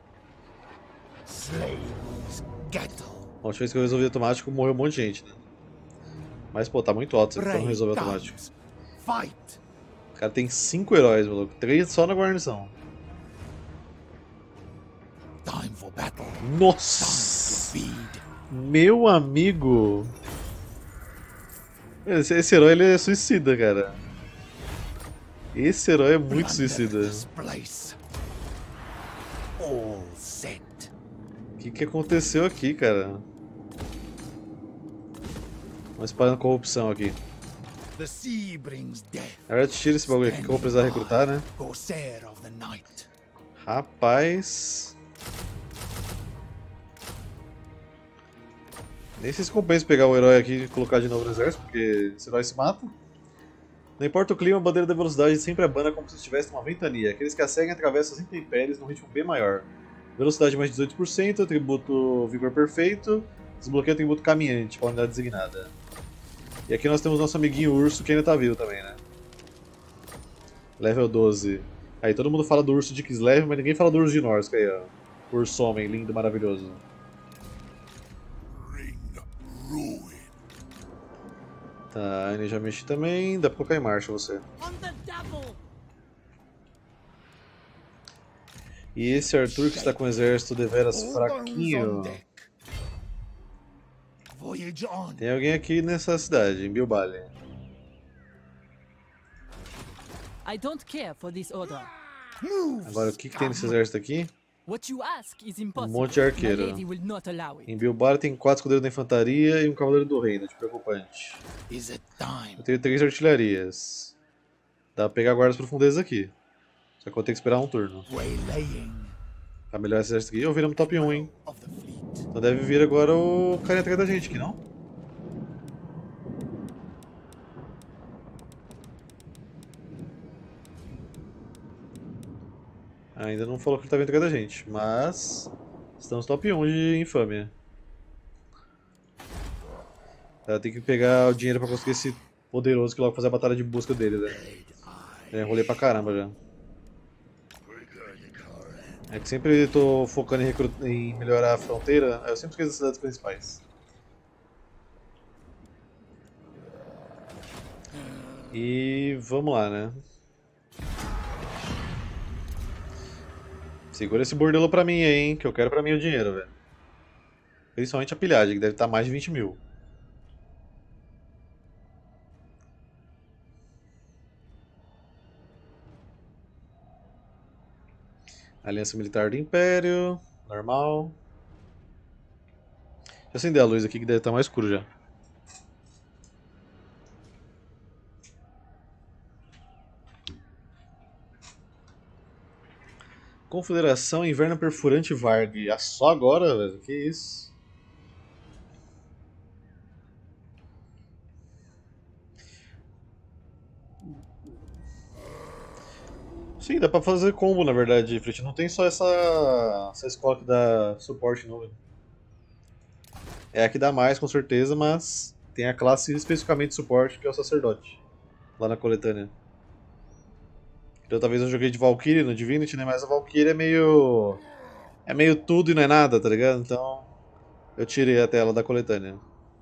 Speaker 3: slaves cattle.
Speaker 1: A última vez que eu resolvi automático morreu um monte de gente, né? Mas pô, tá muito alto, então não resolve automático.
Speaker 3: Fight.
Speaker 1: O cara tem cinco heróis, maluco. três só na guarnição.
Speaker 3: Time for battle.
Speaker 1: Nossa!
Speaker 3: Time to feed.
Speaker 1: Meu amigo! Esse, esse herói ele é suicida, cara. Esse herói é muito
Speaker 3: Plunder
Speaker 1: suicida.
Speaker 3: this place. All set.
Speaker 1: O que, que aconteceu aqui, cara? Vamos espalhando corrupção aqui.
Speaker 3: The sea brings death.
Speaker 1: Na verdade, tira esse bagulho aqui que eu vou precisar recrutar, né?
Speaker 3: Corsair of the night.
Speaker 1: Rapaz. Nem sei se compensa pegar o herói aqui e colocar de novo no exército, porque esse herói se mata. Não importa o clima, a bandeira da velocidade sempre abana como se estivesse numa ventania. Aqueles que a seguem atravessam as intempéries num ritmo bem maior. Velocidade mais dezoito por cento, atributo vigor perfeito, desbloqueia o atributo caminhante para a unidade designada. E aqui nós temos nosso amiguinho urso que ainda tá vivo também, né? Level doze. Aí todo mundo fala do urso de Kislev, mas ninguém fala do urso de Norsca aí, ó. Urso homem, lindo, maravilhoso.
Speaker 4: Ring ruin.
Speaker 1: Tá, ele já mexi também, dá pra colocar em marcha você.
Speaker 2: On the double!
Speaker 1: E esse Arthur que está com o exército deveras
Speaker 3: All
Speaker 1: fraquinho.
Speaker 3: guns on deck. Voyage on.
Speaker 1: Tem alguém aqui nessa cidade, em Bilbali.
Speaker 6: I don't care for this order.
Speaker 3: Move.
Speaker 1: Agora o que, que tem nesse exército aqui?
Speaker 6: What you ask is impossible.
Speaker 1: monte de arqueiro.
Speaker 6: My lady will not allow it.
Speaker 1: Em Bilbali tem quatro escudeiros da infantaria e um cavaleiro do reino, de preocupante.
Speaker 3: Is it time?
Speaker 1: Eu tenho três artilharias. Dá pra pegar guardas profundezas aqui. Só que eu vou ter que esperar um turno.
Speaker 3: Waylaying
Speaker 1: Pra melhorar esse exército aqui, eu viramos top um, hein?
Speaker 3: of the fleet.
Speaker 1: Então deve vir agora o cara atrás da gente aqui, não? Ainda não falou que ele tá vindo atrás da gente, mas estamos top um de infâmia. Ela tem que pegar o dinheiro pra conseguir esse poderoso que logo fazer a batalha de busca dele, né? Eu enrolei pra caramba já. É que sempre tô focando em, recrut... em melhorar a fronteira, aí eu sempre esqueço das cidades principais. E vamos lá, né? Segura esse bordelo pra mim aí, hein, que eu quero pra mim o dinheiro, velho. Principalmente a pilhagem, que deve estar mais de vinte mil. Aliança Militar do Império, normal. Deixa eu acender a luz aqui que deve estar mais escuro já. Confederação Inverno Perfurante Varg. Ah, só agora, velho? Que isso? Sim, dá pra fazer combo, na verdade, Frit. Não tem só essa, essa escola que dá suporte novo. É a que dá mais, com certeza, mas tem a classe especificamente de suporte, que é o sacerdote, lá na coletânea. Então talvez eu joguei de Valkyrie no Divinity, né? Mas a Valkyrie é meio... é meio tudo e não é nada, tá ligado? Então eu tirei a tela da coletânea.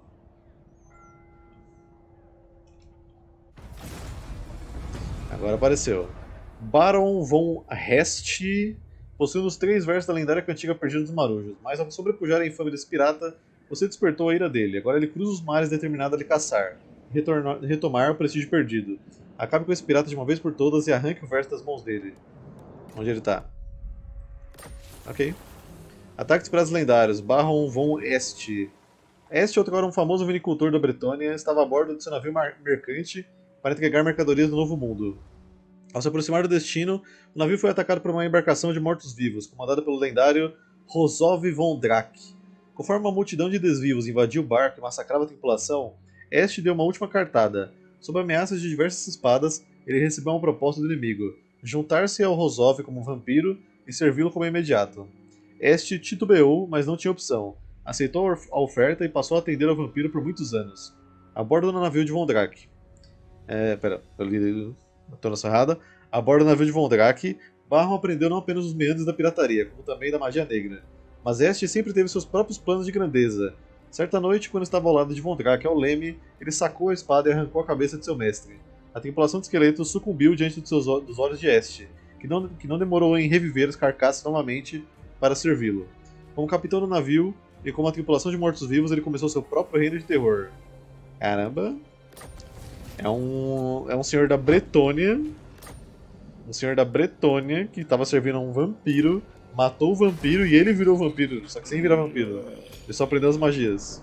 Speaker 1: Agora apareceu. Baron von Hest possui um dos três versos da lendária cantiga Perdida dos Marujos, mas ao sobrepujar a infame desse pirata, você despertou a ira dele. Agora ele cruza os mares determinado a lhe caçar, retornar, retomar o prestígio perdido. Acabe com esse pirata de uma vez por todas e arranque o verso das mãos dele. Onde ele tá? Ok. Ataques esperados lendários. Baron von Est. Este, outrora um famoso vinicultor da Bretônia, estava a bordo de seu navio mercante para entregar mercadorias no Novo Mundo. Ao se aproximar do destino, o navio foi atacado por uma embarcação de mortos-vivos, comandada pelo lendário Rosov von Drack. Conforme uma multidão de desvivos invadiu o barco e massacrava a tripulação, este deu uma última cartada. Sob ameaças de diversas espadas, ele recebeu uma proposta do inimigo: juntar-se ao Rosov como um vampiro e servi-lo como imediato. Este titubeou, mas não tinha opção. Aceitou a oferta e passou a atender ao vampiro por muitos anos, a bordo do navio de Von Drack. É, pera, eu li a tonação errada. A bordo do navio de Von Drack, Barron aprendeu não apenas os meandros da pirataria, como também da magia negra. Mas este sempre teve seus próprios planos de grandeza. Certa noite, quando estava ao lado de Von Drack ao leme, ele sacou a espada e arrancou a cabeça de seu mestre. A tripulação de esqueletos sucumbiu diante dos, seus, dos olhos de Este, que não, que não demorou em reviver os carcaças novamente para servi-lo. Como capitão do navio e como a tripulação de mortos-vivos, ele começou seu próprio reino de terror. Caramba! É um, é um senhor da Bretônia, um senhor da Bretônia que estava servindo a um vampiro, matou o vampiro e ele virou vampiro, só que sem virar vampiro. Ele só aprendeu as magias.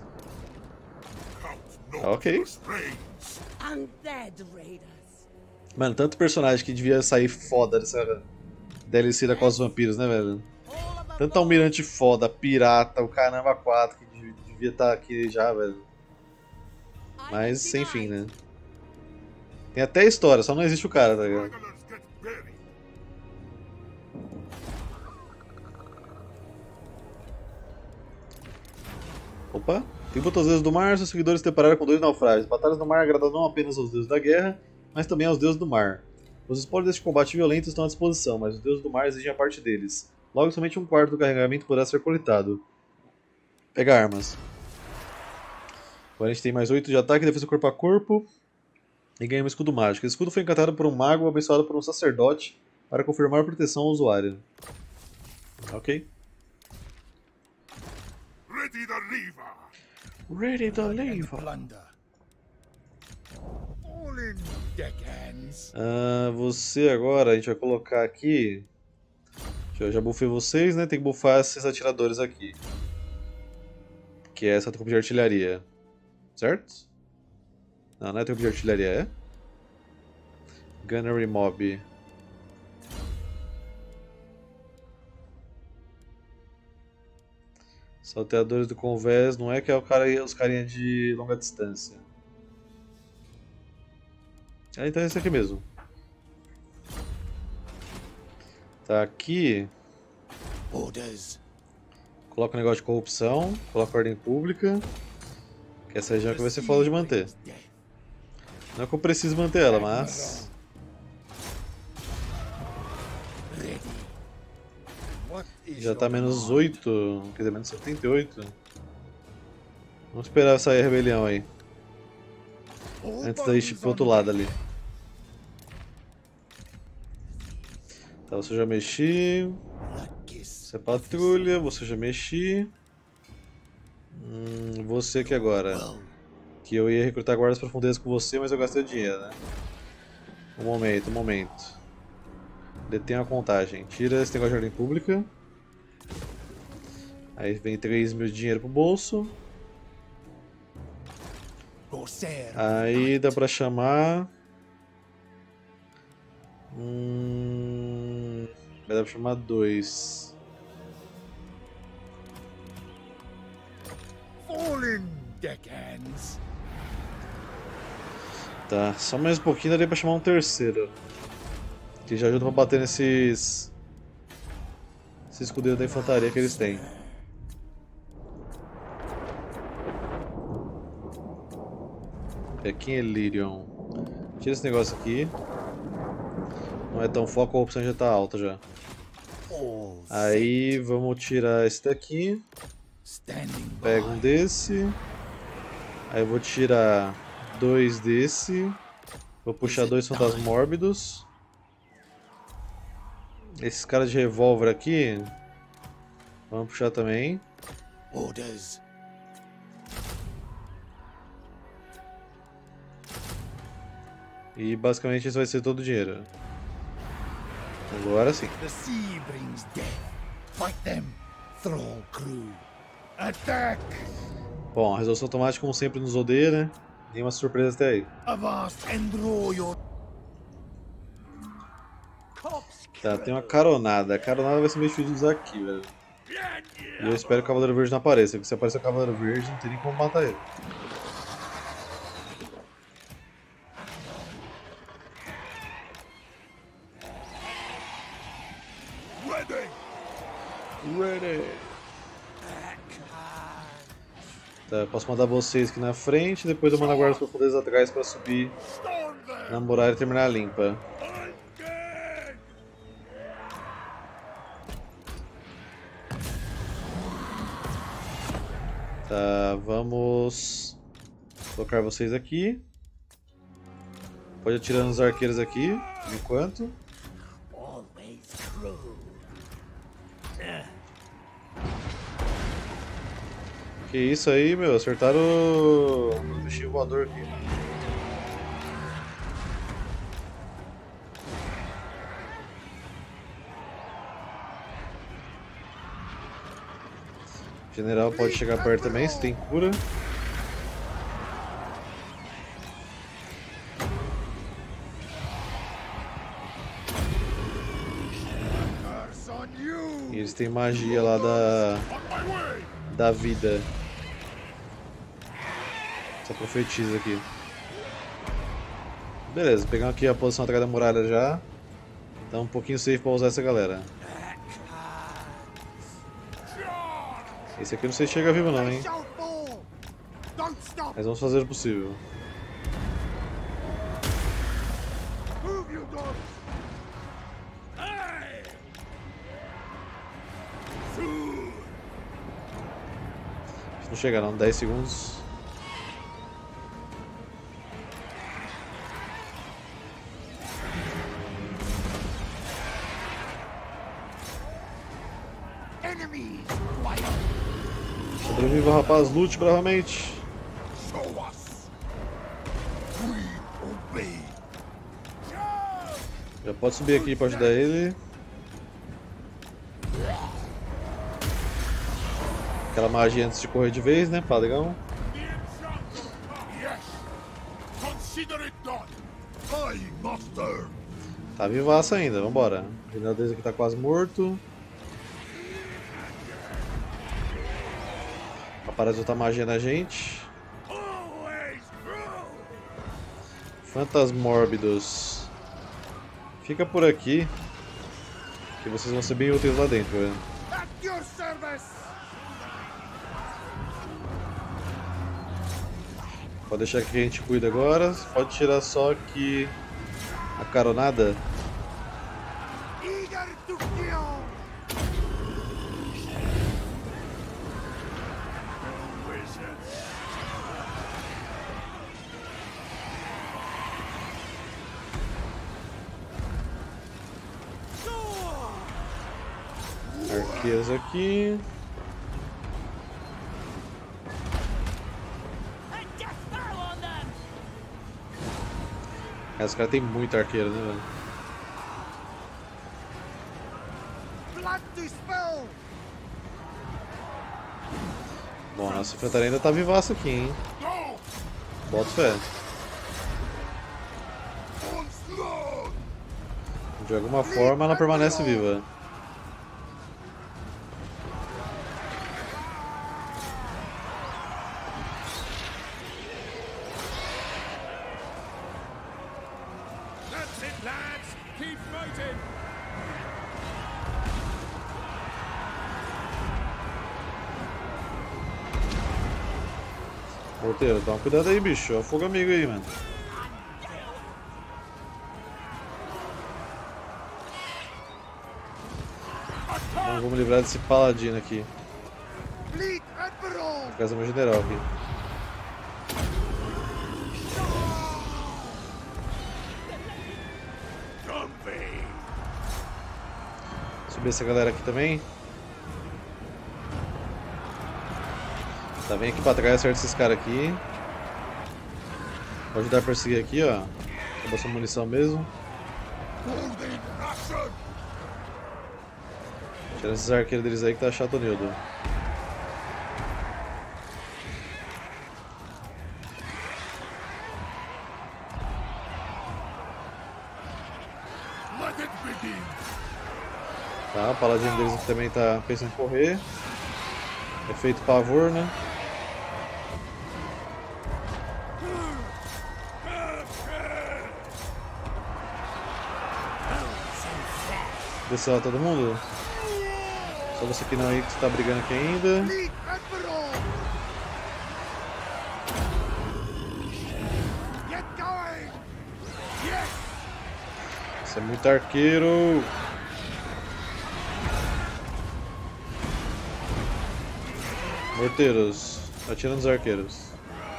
Speaker 1: Ok.
Speaker 2: Undead Raiders.
Speaker 1: Mano, tanto personagem que devia sair foda dessa D L C da Costa dos Vampiros, né, velho? Tanto almirante foda, pirata, o caramba quatro que devia estar aqui já, velho. Mas, sem fim, né? Tem até história, só não existe o cara, tá ligado? Opa! Tributo aos deuses do mar, seus seguidores se depararam com dois naufrágios. Batalhas no mar agradam não apenas aos deuses da guerra, mas também aos deuses do mar. Os espólios deste combate violento estão à disposição, mas os deuses do mar exigem a parte deles. Logo, somente um quarto do carregamento poderá ser coletado. Pega armas. Agora a gente tem mais oito de ataque, defesa corpo a corpo. E ganha um escudo mágico. Esse escudo foi encantado por um mago abençoado por um sacerdote para confirmar proteção ao usuário. Ok.
Speaker 4: Ready the lever.
Speaker 1: Ready to
Speaker 3: And
Speaker 1: leave.
Speaker 3: plunder. All in deckhands.
Speaker 1: Ah, você agora, a gente vai colocar aqui. Eu já buffei vocês, né? Tem que buffar esses atiradores aqui. Que é essa trupe de artilharia. Certo? Não, não é trupe de artilharia, é? Gunnery Mob. Salteadores do convés, não é que é o cara, os carinha de longa distância. Ah, então é esse aqui mesmo. Tá aqui.
Speaker 3: Orders.
Speaker 1: Coloca o negócio de corrupção, coloca a ordem pública. Que essa região que vai ser foda de manter. Não é que eu preciso manter ela, mas... Já tá menos oito, quer dizer, menos setenta e oito. Vamos esperar sair a rebelião aí. Antes da gente ir pro outro lado ali. Tá, você já mexi. Você é patrulha, você já mexi. Hum, você aqui agora. Que eu ia recrutar guardas profundezas com você, mas eu gastei o dinheiro, né? Um momento, um momento. Detém a contagem. Tira esse negócio de ordem pública. Aí vem três mil de dinheiro pro bolso. Aí dá pra chamar... Hum... Vai dar pra chamar dois. Tá, só mais um pouquinho daria pra chamar um terceiro. Que já ajuda pra bater nesses... Esses escudeiros da infantaria que eles têm. Aqui em Elirion. Tira esse negócio aqui. Não é tão foco, a corrupção já tá alta já. Aí vamos tirar esse daqui. Pega um desse. Aí eu vou tirar dois desse. Vou puxar dois fantasmas mórbidos. Esses caras de revólver aqui. Vamos puxar também.
Speaker 3: Orders.
Speaker 1: E basicamente isso vai ser todo o dinheiro. Agora sim.
Speaker 3: The sea brings death. Fight them, thrall crew. Attack!
Speaker 1: Bom, a resolução automática, como sempre, nos odeia, né? Nenhuma surpresa até aí.
Speaker 3: Avast and draw your
Speaker 1: Tá, tem uma caronada. A caronada vai ser meio difícil de usar aqui, velho. E eu espero que o Cavaleiro Verde não apareça, porque se aparecer o Cavaleiro Verde, não tem nem como matar ele.
Speaker 3: ready.
Speaker 1: Ready. Tá, eu posso mandar vocês aqui na frente, depois eu mando a guarda das profundezas atrás pra subir
Speaker 3: Storm them.
Speaker 1: na muralha e terminar a limpa.
Speaker 3: Again.
Speaker 1: Tá, vamos colocar vocês aqui. Pode atirar nos arqueiros aqui, por enquanto.
Speaker 2: Always cruel.
Speaker 1: Que isso aí, meu, acertaram o, o bichinho voador aqui. O general pode chegar perto também, se tem cura.
Speaker 3: Curse on you.
Speaker 1: E eles têm magia lá da,
Speaker 3: On my way.
Speaker 1: da vida. Só profetiza aqui. Beleza, pegamos aqui a posição atrás da muralha já. Tá um pouquinho safe pra usar essa galera. Esse aqui eu não sei se chega vivo não, hein?
Speaker 3: Shall fall. Don't stop.
Speaker 1: Mas vamos fazer o possível.
Speaker 3: Move, you dogs. Hey. Through.
Speaker 1: Não chega não, dez segundos.
Speaker 3: Enemies. Quiet.
Speaker 1: Sobreviva, rapaz, lute bravamente.
Speaker 3: Show us. We obey.
Speaker 1: Já pode subir aqui pra ajudar ele. Aquela magia antes de correr de vez, né, padrão?
Speaker 3: Yes. Consider it done. I master.
Speaker 1: Tá vivaço ainda, vambora. O general deles aqui tá quase morto. Pra parar de botar magia na gente.
Speaker 3: Always true.
Speaker 1: Fantasmórbidos. Fica por aqui. Que vocês vão ser bem úteis lá dentro, velho.
Speaker 3: At your service.
Speaker 1: Pode deixar que a gente cuida agora. Pode tirar só aqui a caronada.
Speaker 3: Eager to kill.
Speaker 1: Arqueiros aqui. Esse cara tem muito arqueiro, né, velho?
Speaker 3: Blood to spill.
Speaker 1: Bom, nossa infantaria ainda tá vivaça aqui, hein?
Speaker 3: Go.
Speaker 1: Bota fé.
Speaker 3: Onslaught.
Speaker 1: De alguma forma ela permanece viva.
Speaker 3: That's it, lads. Keep fighting.
Speaker 1: Porteiro, toma cuidado aí, bicho. É o fogo amigo aí, mano. Então, vamos livrar desse paladino aqui.
Speaker 3: Fleet Admiral.
Speaker 1: Casa meu general aqui.
Speaker 3: Comfy.
Speaker 1: Subir essa galera aqui também. Tá, vem aqui pra trás, acerta esses caras aqui. Pode ajudar a perseguir aqui, ó. Acabou essa munição mesmo.
Speaker 3: Holding action.
Speaker 1: Tirando esses arqueiros deles aí que tá chato nildo.
Speaker 3: begin.
Speaker 1: Tá, o paladino deles aqui também tá pensando em correr. Efeito pavor, né? Desceu lá todo mundo? Só você que não aí que está brigando aqui ainda.
Speaker 3: Lead Admiral! Get going! Yes!
Speaker 1: Você é muito arqueiro. Morteiros, atira nos arqueiros.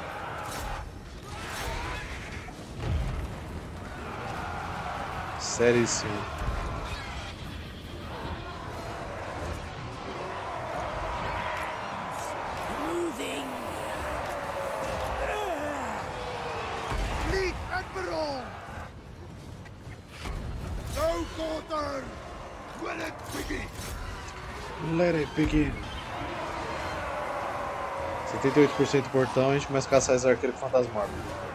Speaker 1: Seríssimo.
Speaker 2: Moving.
Speaker 3: Lead Admiral! No quarter! Will it begin?
Speaker 1: Let it begin. setenta e oito por cento portão, a gente começa a caçar esse arqueiro com fantasma.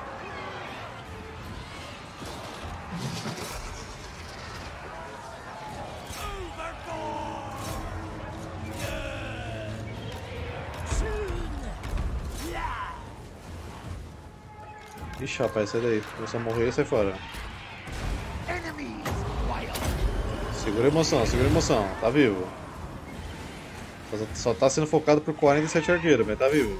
Speaker 1: Ixi, rapaz, sai daí. Começou a morrer e sai fora.
Speaker 3: Enemies!
Speaker 1: Segura a emoção, segura a emoção. Tá vivo. Só, só tá sendo focado por quarenta e sete arqueiros, mas tá vivo.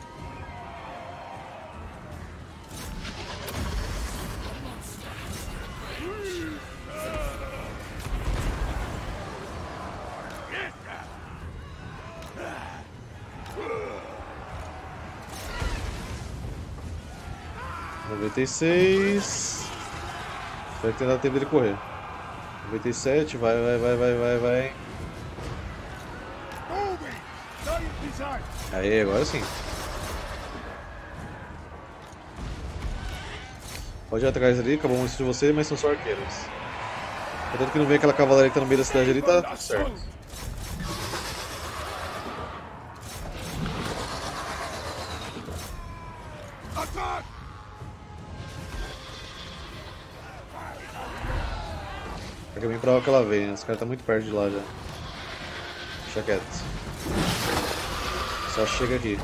Speaker 1: noventa e seis. Espero que tenha dado tempo dele correr. noventa e sete, vai, vai, vai, vai, vai, vai. Aí, agora sim. Pode ir atrás ali, acabou muito de você, mas são só arqueiros. Contanto que não vem aquela cavalaria que tá no meio da cidade ali, tá tudo certo. É bem provável que ela venha, né? Os caras tá muito perto de lá já. Deixa quieto. Só chega aqui.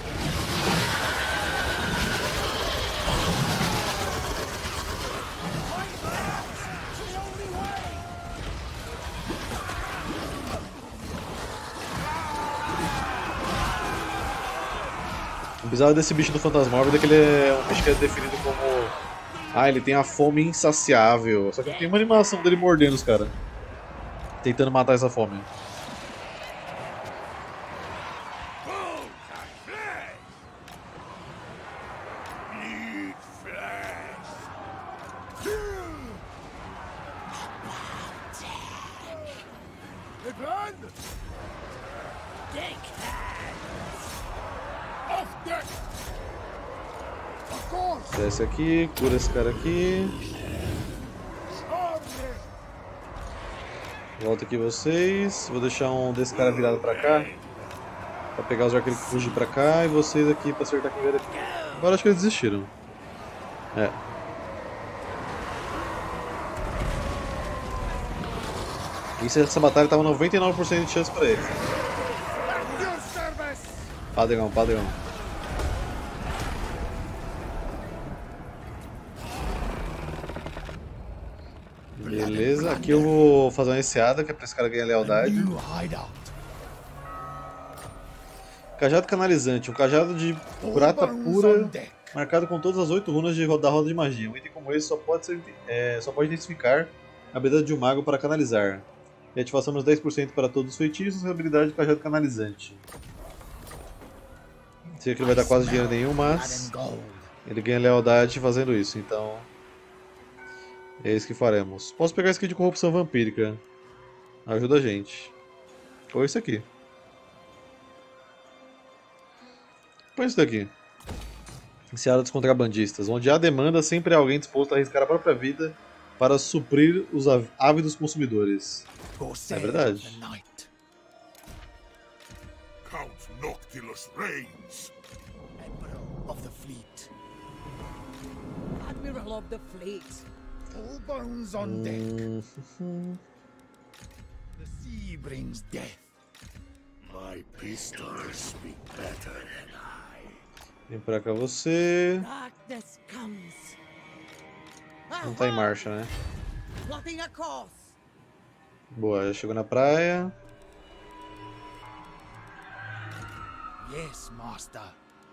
Speaker 1: O bizarro desse bicho do Fantasmórbida é que ele é um bicho que é definido como... Ah, ele tem a fome insaciável. Só que tem uma animação dele mordendo os caras. Tentando matar essa fome. Desce aqui, cura esse cara aqui. Volta aqui vocês. Vou deixar um desse cara virado pra cá. Pra pegar os arqueiros que fugem pra cá. E vocês aqui pra acertar quem vier aqui. Agora acho que eles desistiram. É. Isso, essa batalha tava noventa e nove por cento de chance pra eles. Padrão, padrão. Beleza, aqui eu vou fazer uma enseada, que é pra esse cara ganhar lealdade. Cajado canalizante, um cajado de prata pura, marcado com todas as oito runas de, da roda de magia. Um item como esse só pode, ser, é, só pode identificar a habilidade de um mago para canalizar. E ativação menos dez por cento para todos os feitiços e a habilidade de cajado canalizante. Sei que ele vai dar quase dinheiro nenhum, mas ele ganha lealdade fazendo isso, então é isso que faremos. Posso pegar esse aqui de corrupção vampírica. Ajuda a gente. Ou esse aqui. Põe isso daqui. Enseada dos contrabandistas. Onde há demanda, sempre há alguém disposto a arriscar a própria vida para suprir os ávidos consumidores. É verdade.
Speaker 4: Count Noctilus reigns.
Speaker 2: Admiral of the fleet. Admiral of the fleet.
Speaker 3: All bones on deck.
Speaker 1: Hum,
Speaker 2: The sea brings death.
Speaker 3: My pistols speak better than I.
Speaker 1: Vem pra cá você.
Speaker 2: Darkness comes.
Speaker 1: Não tá em marcha, né?
Speaker 2: Plotting a course.
Speaker 1: Boa, já chegou na praia.
Speaker 2: Yes, master.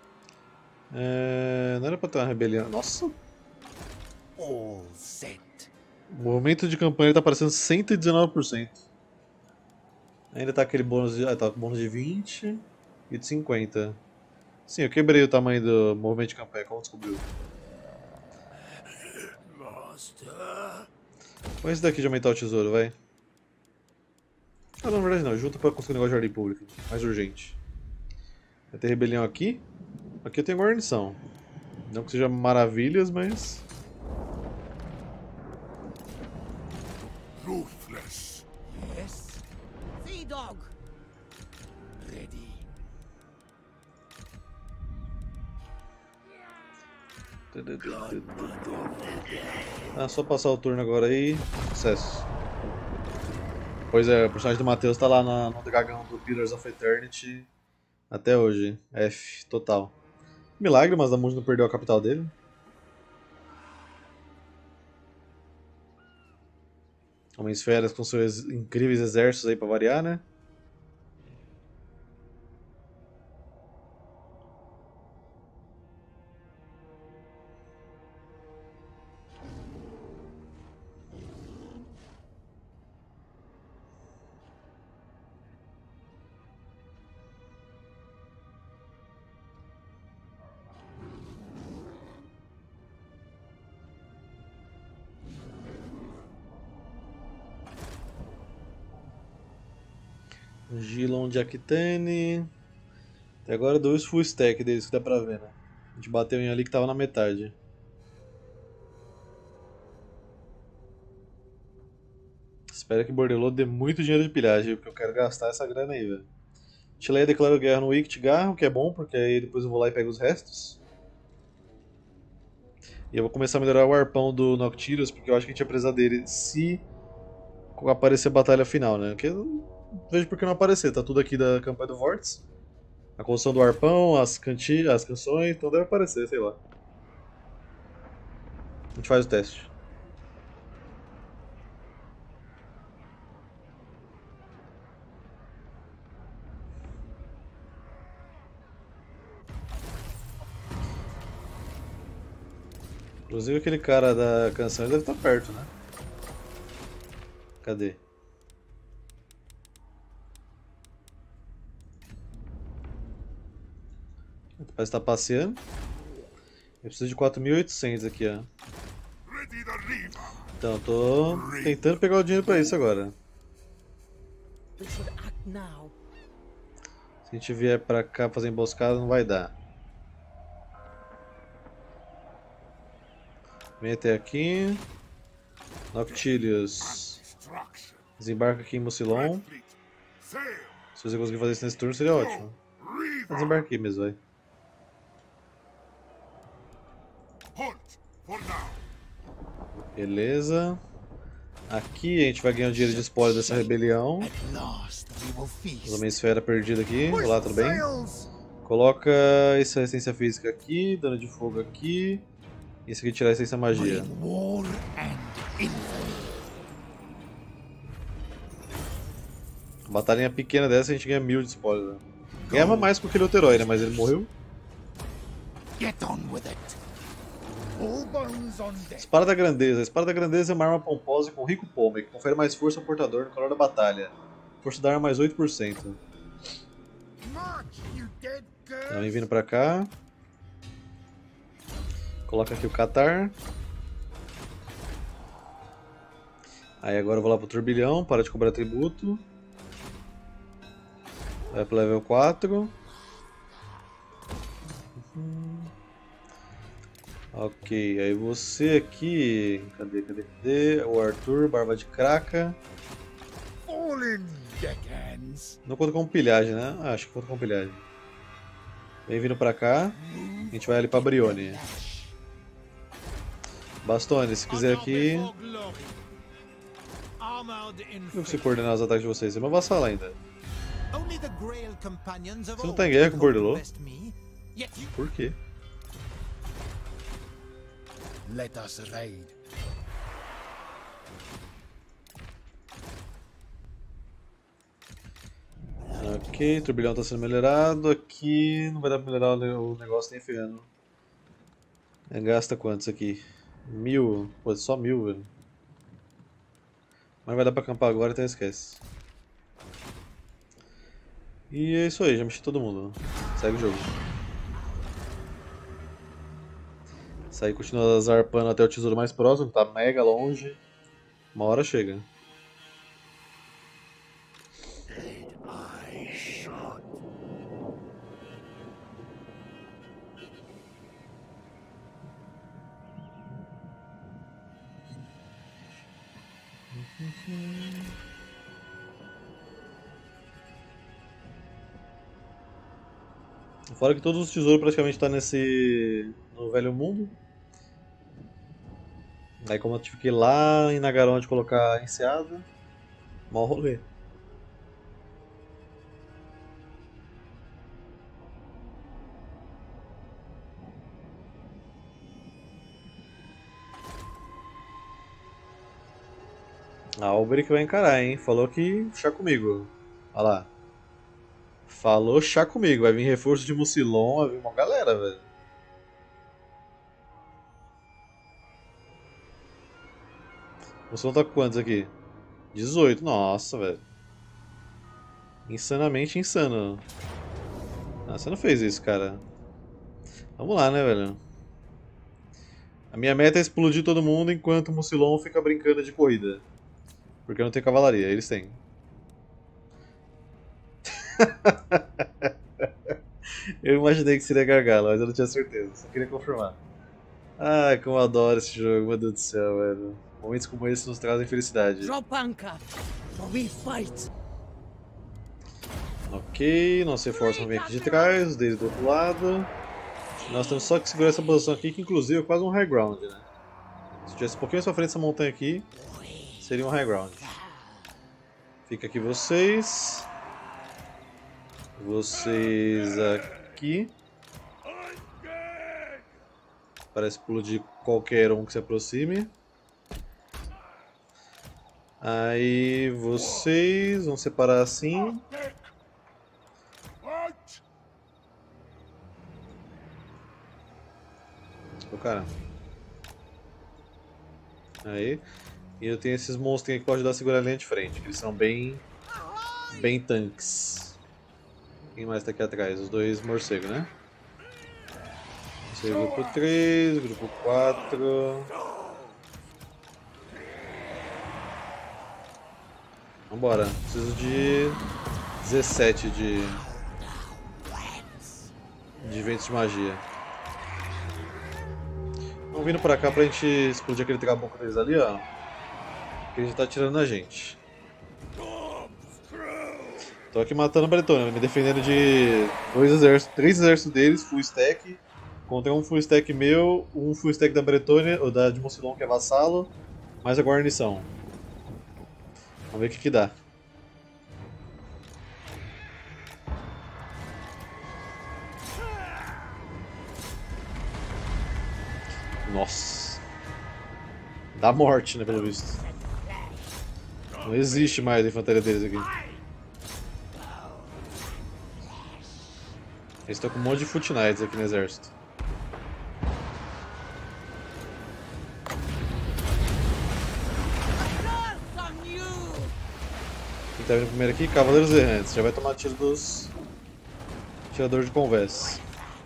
Speaker 1: É... Não era pra ter uma rebelião. Nossa!
Speaker 2: All set.
Speaker 1: O movimento de campanha tá aparecendo cento e dezenove por cento. Ainda tá aquele bônus de, ah, tá com bônus de vinte e de cinquenta. Sim, eu quebrei o tamanho do movimento de campanha, como descobriu?
Speaker 3: Master.
Speaker 1: Põe esse daqui de aumentar o tesouro, vai. Ah, não, na verdade não, junta pra conseguir um negócio de ordem pública. Mais urgente. Vai ter rebelião aqui. Aqui eu tenho guarnição. Não que seja maravilhas, mas...
Speaker 3: Ruthless.
Speaker 2: Yes. Sea dog. Ready.
Speaker 1: Ah, só passar o turno agora aí. Sucesso. Pois é, o personagem do Matheus tá lá na, no dragão do Pillars of Eternity até hoje. F, total. Milagre, mas a Mundi não perdeu a capital dele. Homens feras com seus incríveis exércitos aí pra variar, né? Gilon de Aquitaine. Até agora dois full stack deles que dá pra ver, né? A gente bateu em ali que tava na metade. Espero que Bordelot dê muito dinheiro de pilhagem, porque eu quero gastar essa grana aí, velho. Chileia declarou guerra no Wicked Garro, que é bom, porque aí depois eu vou lá e pego os restos. E eu vou começar a melhorar o arpão do Noctilus, porque eu acho que a gente ia precisar dele se aparecer a batalha final, né? Porque eu não vejo por que não aparecer, tá tudo aqui da campanha do Vortex. A construção do arpão, as, canti as canções, então deve aparecer, sei lá. A gente faz o teste. Inclusive aquele cara da canção deve estar perto, né? Cadê? Parece estar passeando. Eu preciso de quatro mil e oitocentos aqui, ó.
Speaker 3: Ready the river.
Speaker 1: Então, eu tô tentando pegar o dinheiro pra isso agora.
Speaker 2: We should act now.
Speaker 1: Se a gente vier pra cá fazer emboscada, não vai dar. Vem até aqui. Noctilius.
Speaker 3: Destruction.
Speaker 1: Desembarca aqui em Mucilon.
Speaker 3: Fleet. Sail.
Speaker 1: Se você conseguir fazer isso nesse turno, seria ótimo.
Speaker 3: River.
Speaker 1: Desembarca aqui mesmo, vai.
Speaker 3: Halt for now.
Speaker 1: Beleza. Aqui a gente vai ganhar o dinheiro de spoiler dessa rebelião.
Speaker 2: At last we will feast.
Speaker 1: Usou minha esfera perdida aqui. Olá, tudo bem?
Speaker 2: Sails.
Speaker 1: Coloca essa resistência física aqui, dano de fogo aqui. E esse aqui tirar a resistência magia.
Speaker 2: Bring war and infamy.
Speaker 1: Batalhinha pequena dessa a gente ganha mil de spoiler. Né? Ganhava mais com aquele outro herói, né? Mas ele morreu.
Speaker 2: Get on with it. All bones on deck.
Speaker 1: Espada da Grandeza. A Espada da Grandeza é uma arma pomposa com rico pomme, que confere mais força ao portador no calor da batalha. Força da arma mais oito por cento.
Speaker 3: March, you dead girl.
Speaker 1: Então, vem vindo pra cá. Coloca aqui o Catar. Aí agora eu vou lá pro turbilhão, para de cobrar tributo. Vai pro level quatro. Uhum. Ok, aí você aqui. Cadê, cadê, cadê? O Arthur, barba de craca.
Speaker 2: Fallen deckhands.
Speaker 1: Não conta com pilhagem, né? Ah, acho que conta com pilhagem. Vem vindo pra cá. A gente vai ali pra Brione. Bastone, se quiser aqui.
Speaker 2: armored
Speaker 1: Como eu
Speaker 2: infantry.
Speaker 1: consigo coordenar os ataques de vocês? Você é meu vassalo ainda.
Speaker 2: Only the Grail companions of
Speaker 1: Você não
Speaker 2: old
Speaker 1: tá em guerra com o
Speaker 2: could
Speaker 1: Bordelot?
Speaker 2: best me. Yet you
Speaker 1: Por quê?
Speaker 3: Let us raid.
Speaker 1: Ok, turbilhão tá sendo melhorado. Aqui não vai dar pra melhorar o ne- o negócio nem ferrando. É, gasta quantos aqui? Mil? Pô, só mil, velho. Mas vai dar pra acampar agora, então esquece. E é isso aí, já mexi todo mundo. Segue o jogo. Sair continua zarpando até o tesouro mais próximo, que tá mega longe. Uma hora chega.
Speaker 3: I shot.
Speaker 1: Fora que todos os tesouros praticamente tá nesse. No velho mundo. Aí como eu tive que ir lá em Nagaronde colocar enseada, mal rolê. A Alberic vai encarar, hein? Falou que chá comigo. Olha lá. Falou chá comigo. Vai vir reforço de Mucilon, vai vir uma galera, velho. Mucilon tá com quantos aqui? dezoito. Nossa, velho. Insanamente insano. Ah, você não fez isso, cara. Vamos lá, né, velho? A minha meta é explodir todo mundo enquanto o Mucilon fica brincando de corrida. Porque eu não tenho cavalaria, eles têm. Eu imaginei que seria gargalo, mas eu não tinha certeza, só queria confirmar. Ai, como eu adoro esse jogo, meu Deus do céu, velho. Momentos como esse nos trazem felicidade.
Speaker 6: Drop anchor. We fight.
Speaker 1: Ok, nossos reforços vão vir aqui de trás, os deles do outro lado. Nós temos só que segurar essa posição aqui, que inclusive é quase um high ground, né? Se tivesse um pouquinho mais pra frente dessa montanha aqui, seria um high ground. Fica aqui vocês. Vocês aqui. Parece pulo de qualquer um que se aproxime. Aí vocês vão separar assim.
Speaker 4: Fight!
Speaker 1: Ô cara. Aí. E eu tenho esses monstros que podem ajudar a segurar a linha de frente, que eles são bem. bem tanques. Quem mais tá aqui atrás? Os dois morcegos, né? Esse é o grupo três, grupo quatro. Vambora, preciso de dezessete de. de ventos de magia. Vamos vindo pra cá pra gente explodir aquele trabuco deles ali, ó. Que ele já tá atirando na gente. Tô aqui matando a Bretônia, me defendendo de dois exércitos, três exércitos deles, full stack. Contra um full stack meu, um full stack da Bretônia, ou da de Mucilon, que é vassalo, mais a guarnição. Vamos ver o que que dá. Nossa. Dá morte, né, pelo visto. Não existe mais a infantaria deles aqui. Eles estão com um monte de Foot Knights aqui no exército. Quem tá vindo primeiro aqui? Cavaleiros Errantes. Já vai tomar tiro dos tiradores de convés.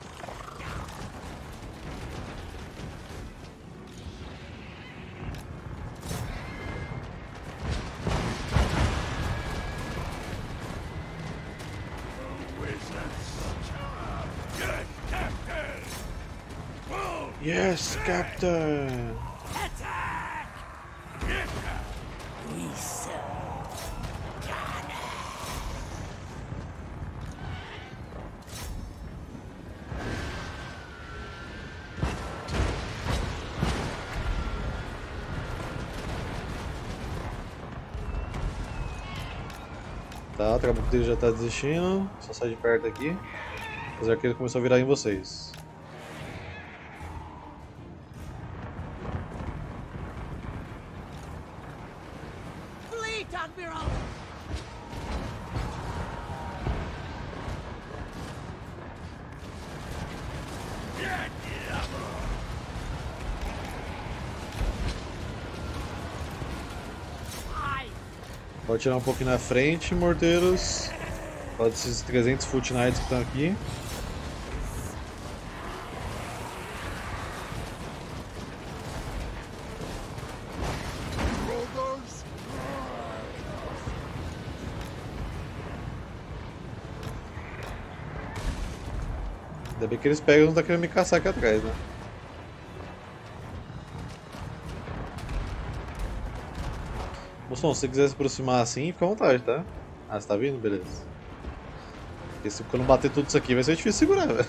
Speaker 1: Yes, Captain! Tá, o trabuco dele já tá desistindo. Só sai de perto aqui. Os arqueiros começou a virar em vocês.
Speaker 6: Fleet, Admiral!
Speaker 1: Pode tirar um pouquinho na frente, morteiros. Pode esses trezentos Foot Knights que estão aqui. Ainda bem que eles pegam e não tá querendo me caçar aqui atrás, né? Moção, se você quiser se aproximar assim, fica à vontade, tá? Ah, você tá vindo? Beleza. Porque se quando bater tudo isso aqui vai ser difícil segurar, velho.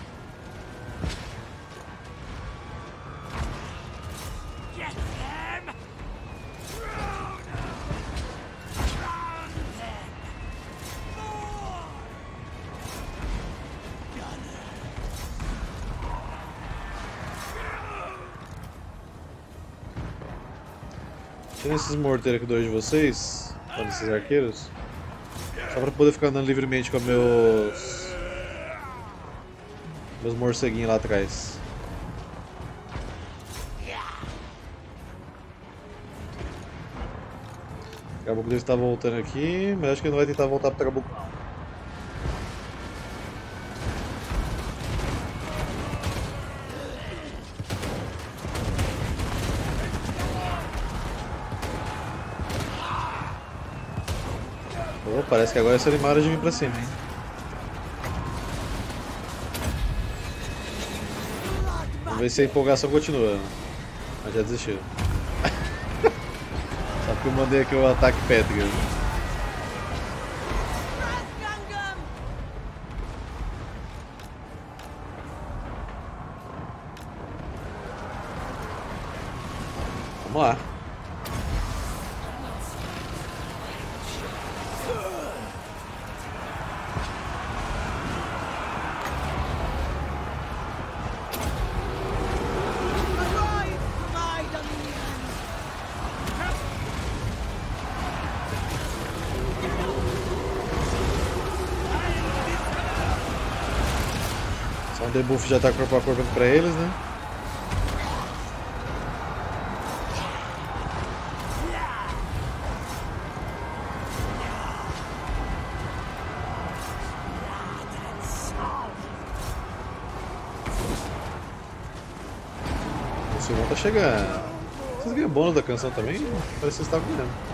Speaker 1: Tira esses morteiros aqui, dois de vocês, para esses arqueiros, só pra poder ficar andando livremente com meus meus morceguinhos lá atrás. O Trabuco dele está voltando aqui, mas acho que ele não vai tentar voltar pro Trabuco não. Oh, parece que agora eles se animaram de vir pra cima, hein? Vamos ver se a empolgação continua. Mas já desistiram. Só porque eu mandei aqui o ataque Pétriga. Vamos lá. Só um debuff já tá corpo a corpo pra eles, né? O segundo tá chegando. Vocês viram o bônus da canção também? Parece que vocês estavam vendo.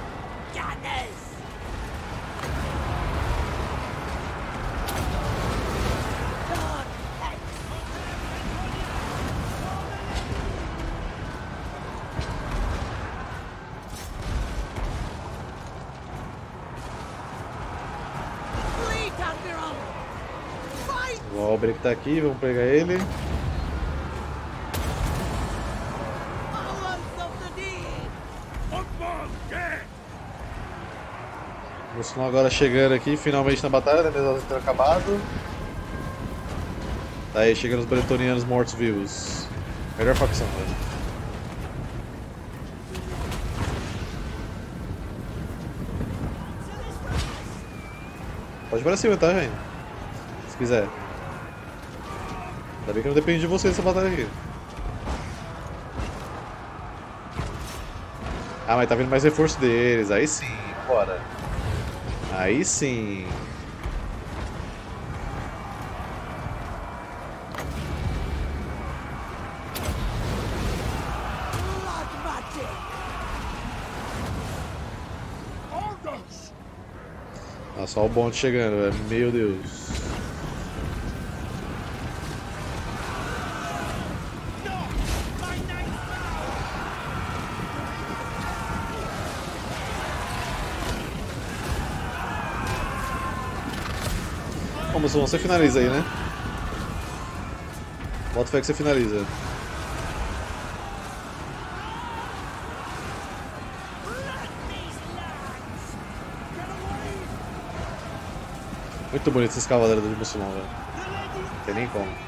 Speaker 1: O Albrecht tá aqui, vamos pegar ele. O Musulmão agora chegando aqui, finalmente na batalha, né? Mesmo ter acabado. Tá aí, chegando os bretonianos mortos-vivos. Melhor facção, velho. Pode ir pra cima, tá, gente? Se quiser. Ainda bem que não depende de você essa batalha aqui. Ah, mas tá vindo mais reforço deles. Aí sim, bora. Aí sim. Nossa, só o bonde chegando, velho. Meu Deus. Como você finaliza aí, né? Bota fé que você finaliza. Muito bonito esses cavaleiros de Muçulmano, velho. Não tem nem como.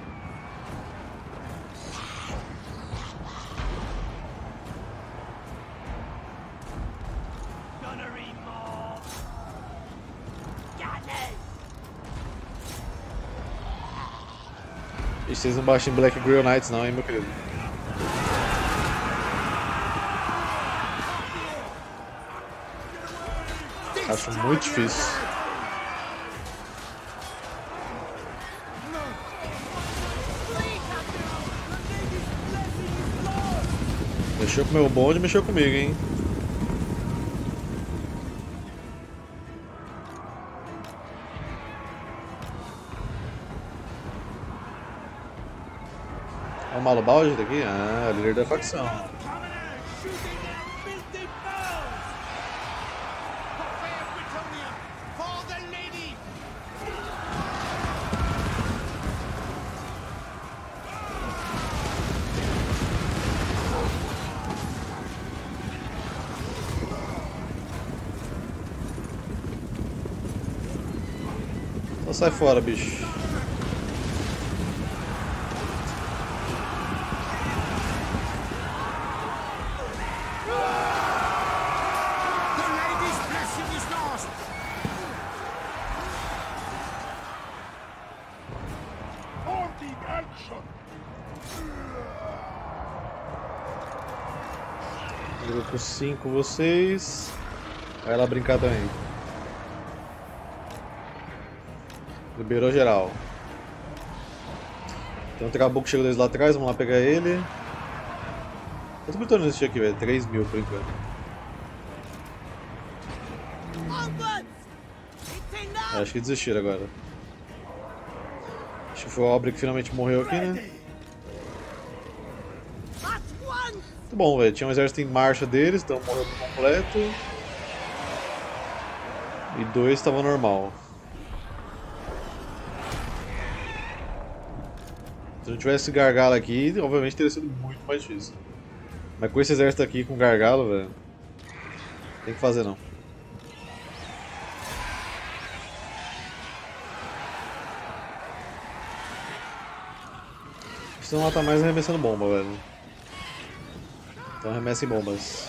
Speaker 1: E vocês não baixam em Black Grill Knights não, hein, meu querido. Acho muito difícil. Mexeu com o meu bonde, mexeu comigo, hein. É o Malobalde daqui? Ah, é o líder da facção. Só sai fora, bicho. Grupo cinco vocês. Vai lá brincar também. Liberou geral. Tem um Trabuco que chegou desde lá atrás, vamos lá pegar ele. Quantos botões existem aqui, velho? três mil por enquanto. É, acho que desistiram agora. Acho que foi o Aubrey que finalmente morreu aqui, né? Muito bom, velho. Tinha um exército em marcha deles, então morreu por completo. E dois estavam normal. Se não tivesse gargalo aqui, obviamente teria sido muito mais difícil. Mas com esse exército aqui com gargalo, velho, tem que fazer não. Senão ela tá mais arremessando bomba, velho. Então arremessem bombas.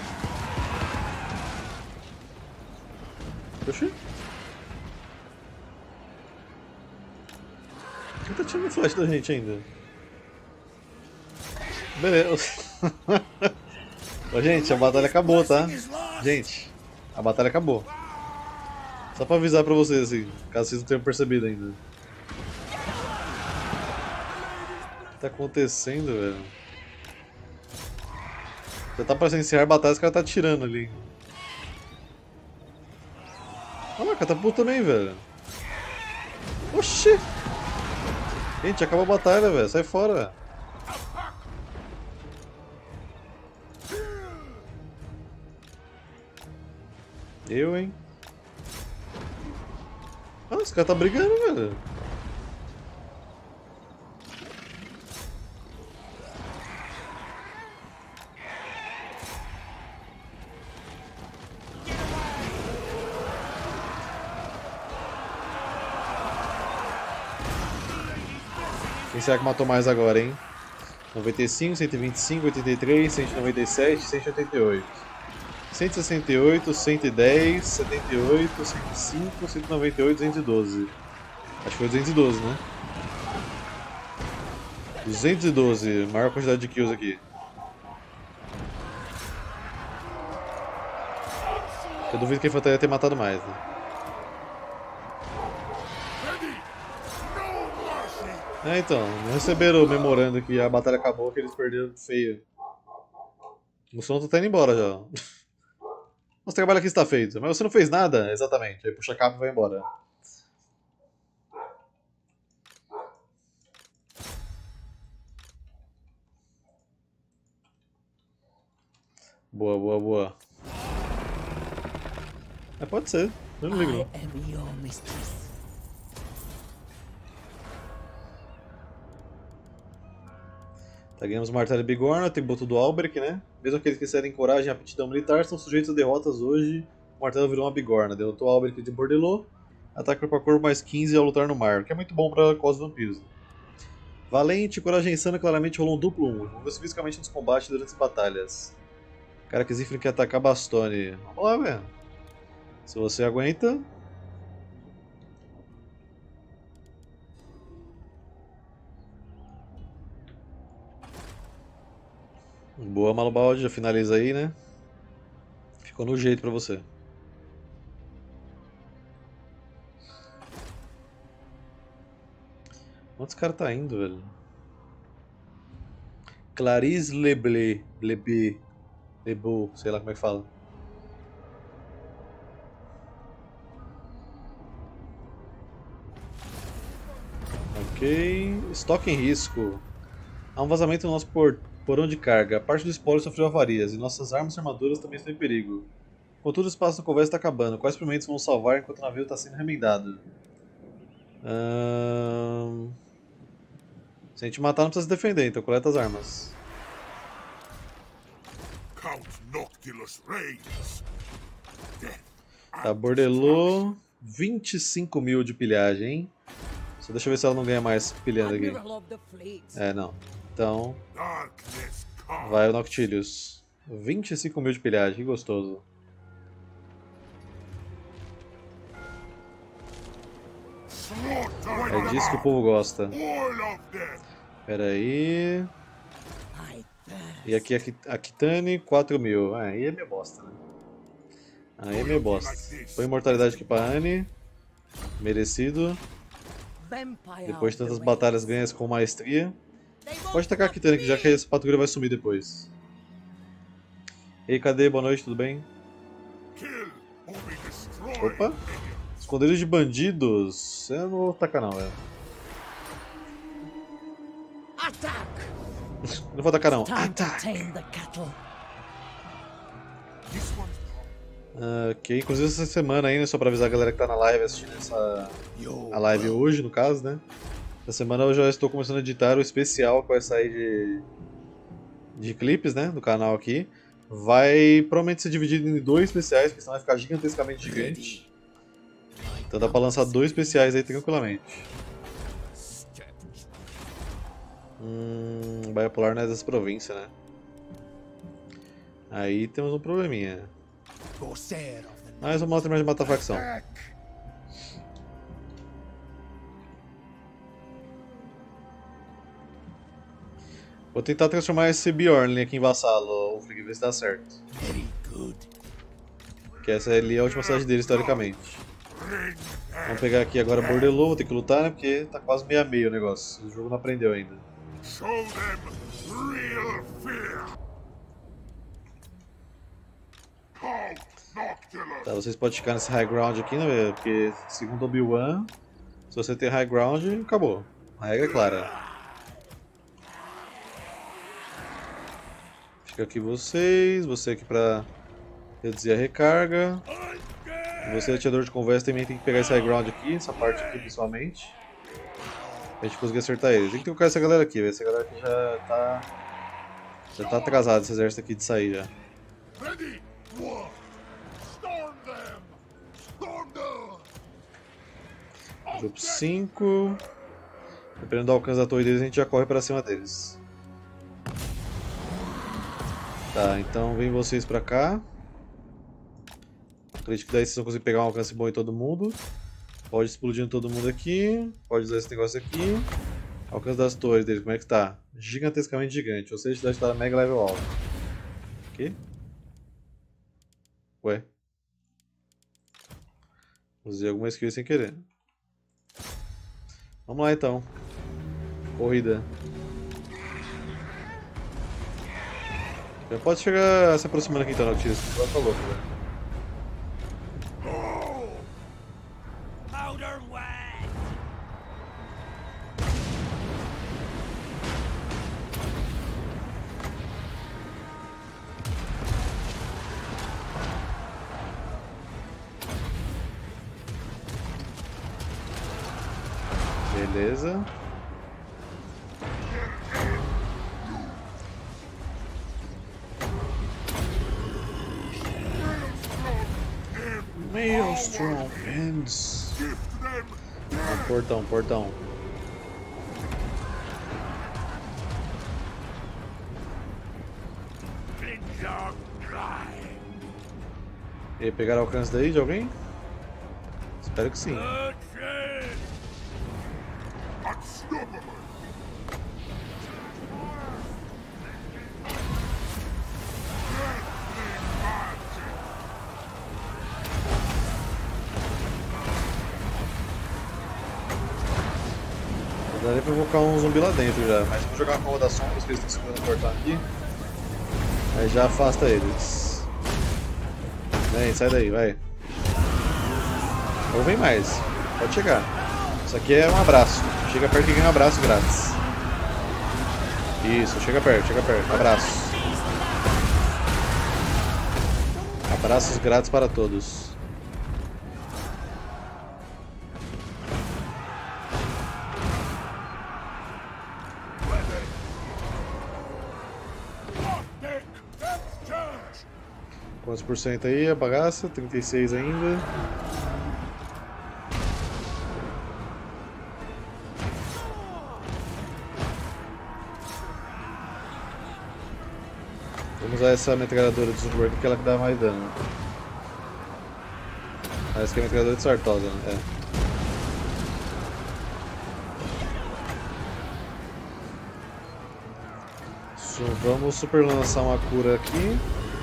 Speaker 1: Oxi. Quem tá tirando flash da gente ainda? Beleza. Ô, gente, a batalha acabou, tá? Gente, a batalha acabou. Só pra avisar pra vocês, assim, caso vocês não tenham percebido ainda. O que tá acontecendo, velho? Já tá pra encerrar a batalha, esse cara tá tirando ali. Olha lá, catapulta também, velho. Oxi! Gente, acabou a batalha, velho. Sai fora, velho. Eu, hein? Ah, esse cara tá brigando, velho. Quem será que matou mais agora, hein? noventa e cinco, cento e vinte e cinco, oitenta e três, cento e noventa e sete, cento e oitenta e oito. cento e sessenta e oito, cento e dez, setenta e oito, cento e cinco, cento e noventa e oito, duzentos e doze. Acho que foi duzentos e doze, né? duzentos e doze, maior quantidade de kills aqui. Eu duvido que a infantaria tenha matado mais, né? É, então, não receberam o memorando que a batalha acabou, que eles perderam feio. O som tá indo embora já. Nosso trabalho aqui está feito, mas você não fez nada? Exatamente, aí puxa a capa e vai embora. Boa, boa, boa. É, pode ser, eu não ligo não. Tá, ganhamos o Martelo e Bigorna, tributo do Albrecht, né? Mesmo aqueles que cedem coragem e aptidão militar são sujeitos a derrotas hoje. O Martelo virou uma Bigorna, derrotou o Albrecht de Bordelot Ataque corpo a corpo mais quinze ao lutar no mar, que é muito bom pra causa dos vampiros. Valente e coragem insana claramente rolam um duplo um. Envolveu-se fisicamente nos combates durante as batalhas. Cara que Zifrin quer atacar Bastone. Vamos lá, velho. Se você aguenta. Boa, Malobald, já finaliza aí, né? Ficou no jeito pra você. Onde esse cara tá indo, velho? Clarice Leblé. Leblé. Lebeau, sei lá como é que fala. Ok. Estoque em risco. Há um vazamento no nosso por porão de carga. A parte do espólio sofreu avarias e nossas armas e armaduras também estão em perigo. Contudo, o espaço no convés está acabando. Quais experimentos vão salvar enquanto o navio está sendo remendado? Ahn... Se a gente matar, não precisa se defender, então coleta as armas.
Speaker 4: Count Noctilus reigns.
Speaker 1: Tá, bordelou vinte e cinco mil de pilhagem, hein? Só deixa eu ver se ela não ganha mais pilhando aqui.
Speaker 6: Admiral of the fleet.
Speaker 1: É, não. Então,
Speaker 4: Darkness comes.
Speaker 1: vai o Noctilius. vinte e cinco mil de pilhagem, que gostoso.
Speaker 4: Slaughter
Speaker 1: É disso que o povo gosta.
Speaker 4: all of them.
Speaker 1: Pera aí.
Speaker 6: I thirst.
Speaker 1: E aqui a Kitane, quatro mil. Ah, aí é meio bosta, né? Aí é meio bosta. Põe imortalidade aqui pra Anne. Merecido.
Speaker 6: Vampire
Speaker 1: Depois de
Speaker 6: of
Speaker 1: tantas
Speaker 6: the
Speaker 1: batalhas
Speaker 6: race.
Speaker 1: ganhas com maestria.
Speaker 6: They won't
Speaker 1: Pode tacar a Kitane aqui, já que essa patrulha vai sumir depois. Ei, cadê? Boa noite, tudo bem?
Speaker 4: Kill or be destroyed.
Speaker 1: Opa! Esconderijo de bandidos. Eu não vou tacar não, velho.
Speaker 6: Attack!
Speaker 1: Não vou atacar não.
Speaker 6: Time to
Speaker 1: Ataque!
Speaker 6: tame the cattle.
Speaker 4: This one's
Speaker 1: Ah, ok, inclusive essa semana aí, né, só pra avisar a galera que tá na live assistindo essa...
Speaker 3: Yo,
Speaker 1: a live hoje, no caso, né? Essa semana eu já estou começando a editar o especial que vai sair de... de clipes, né, do canal aqui. Vai provavelmente ser dividido em dois especiais, porque senão vai ficar gigantescamente gigante. Então dá pra lançar dois especiais aí tranquilamente. Hum, vai pular não é dessa província, né? Aí temos um probleminha.
Speaker 3: Corsair of the
Speaker 1: Mas vamos lá terminar de matar a facção.
Speaker 3: Attack.
Speaker 1: Vou tentar transformar esse Bjorn aqui em vassalo, o Flick, ver se dá certo.
Speaker 3: Very good.
Speaker 1: Que essa ali é a última cidade dele, historicamente. Vamos pegar aqui agora Bordelô, vou ter que lutar, né? Porque tá quase meio a meio o negócio. O jogo não aprendeu ainda.
Speaker 4: show them real fear. Count Noctilus.
Speaker 1: Tá, vocês podem ficar nesse high ground aqui, né? Porque, segundo Obi-Wan, se você tem high ground, acabou. A regra é clara. Fica aqui vocês, você aqui pra reduzir a recarga. E você, atirador de conversa, também tem que pegar esse high ground aqui, essa parte aqui principalmente. Pra gente conseguir acertar eles. Tem que trocar essa galera aqui, essa galera aqui já tá. Já tá atrasado esse exército aqui de sair já.
Speaker 4: Ready. War. Storm them. Storm them.
Speaker 1: Grupo cinco. Dependendo do alcance da torre deles, a gente já corre pra cima deles. Tá, então vem vocês pra cá. Acredito que daí vocês vão conseguir pegar um alcance bom em todo mundo. Pode explodir em todo mundo aqui. Pode usar esse negócio aqui. Alcance das torres deles, como é que tá? Gigantescamente gigante. Ou seja, a cidade está mega level alto. Aqui? Ué? Usei alguma skill sem querer. Vamos lá então. Corrida. Já pode chegar se aproximando aqui então, Nautilus. Vai ficar louco, velho.
Speaker 6: Outer way!
Speaker 1: Beleza. Maelstrom ends.
Speaker 4: Gift them
Speaker 1: Ah, portão, portão.
Speaker 4: Ninja Cry.
Speaker 1: E aí, pegaram alcance daí de alguém? Espero que sim.
Speaker 4: Unstoppable.
Speaker 1: Daria pra invocar um zumbi lá dentro já, mas vou jogar uma cova das sombras que eles estão segurando o portão aqui. Aí já afasta eles. Vem, sai daí, vai. Ou vem mais, pode chegar. Isso aqui é um abraço. Chega perto e ganha um abraço grátis. Isso, chega perto, chega perto. Abraço. Abraços grátis para todos. Quantos por cento aí a bagaça? trinta e seis ainda. Vamos usar essa metralhadora de Zumbi porque ela que dá mais dano. Ah, essa aqui é a metralhadora de Sartosa, né? É. So, vamos super lançar uma cura aqui.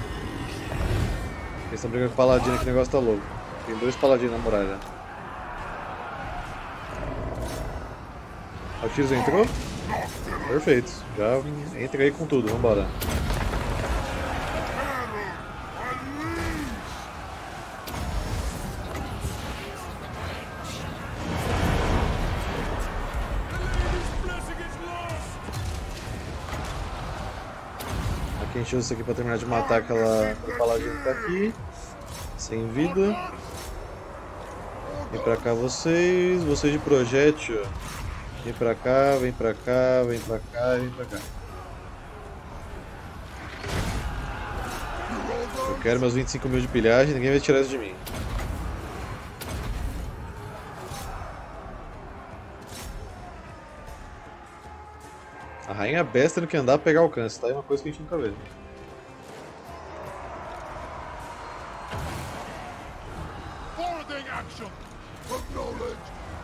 Speaker 1: Eles estão brigando com o paladino, que o negócio tá louco. Tem dois paladinos na muralha. O Tiros entrou? Perfeito. Já entra aí com tudo, vambora. Aqui a gente usa isso aqui pra terminar de matar aquela aquele paladino que tá aqui. Sem vida. Vem pra cá vocês, vocês de projétil. Vem pra cá, vem pra cá, vem pra cá, vem pra cá. Eu quero meus vinte e cinco mil de pilhagem, ninguém vai tirar isso de mim. A rainha besta tendo que andar pra pegar alcance, tá? É uma coisa que a gente nunca vê.
Speaker 4: Boarding action. Acknowledge.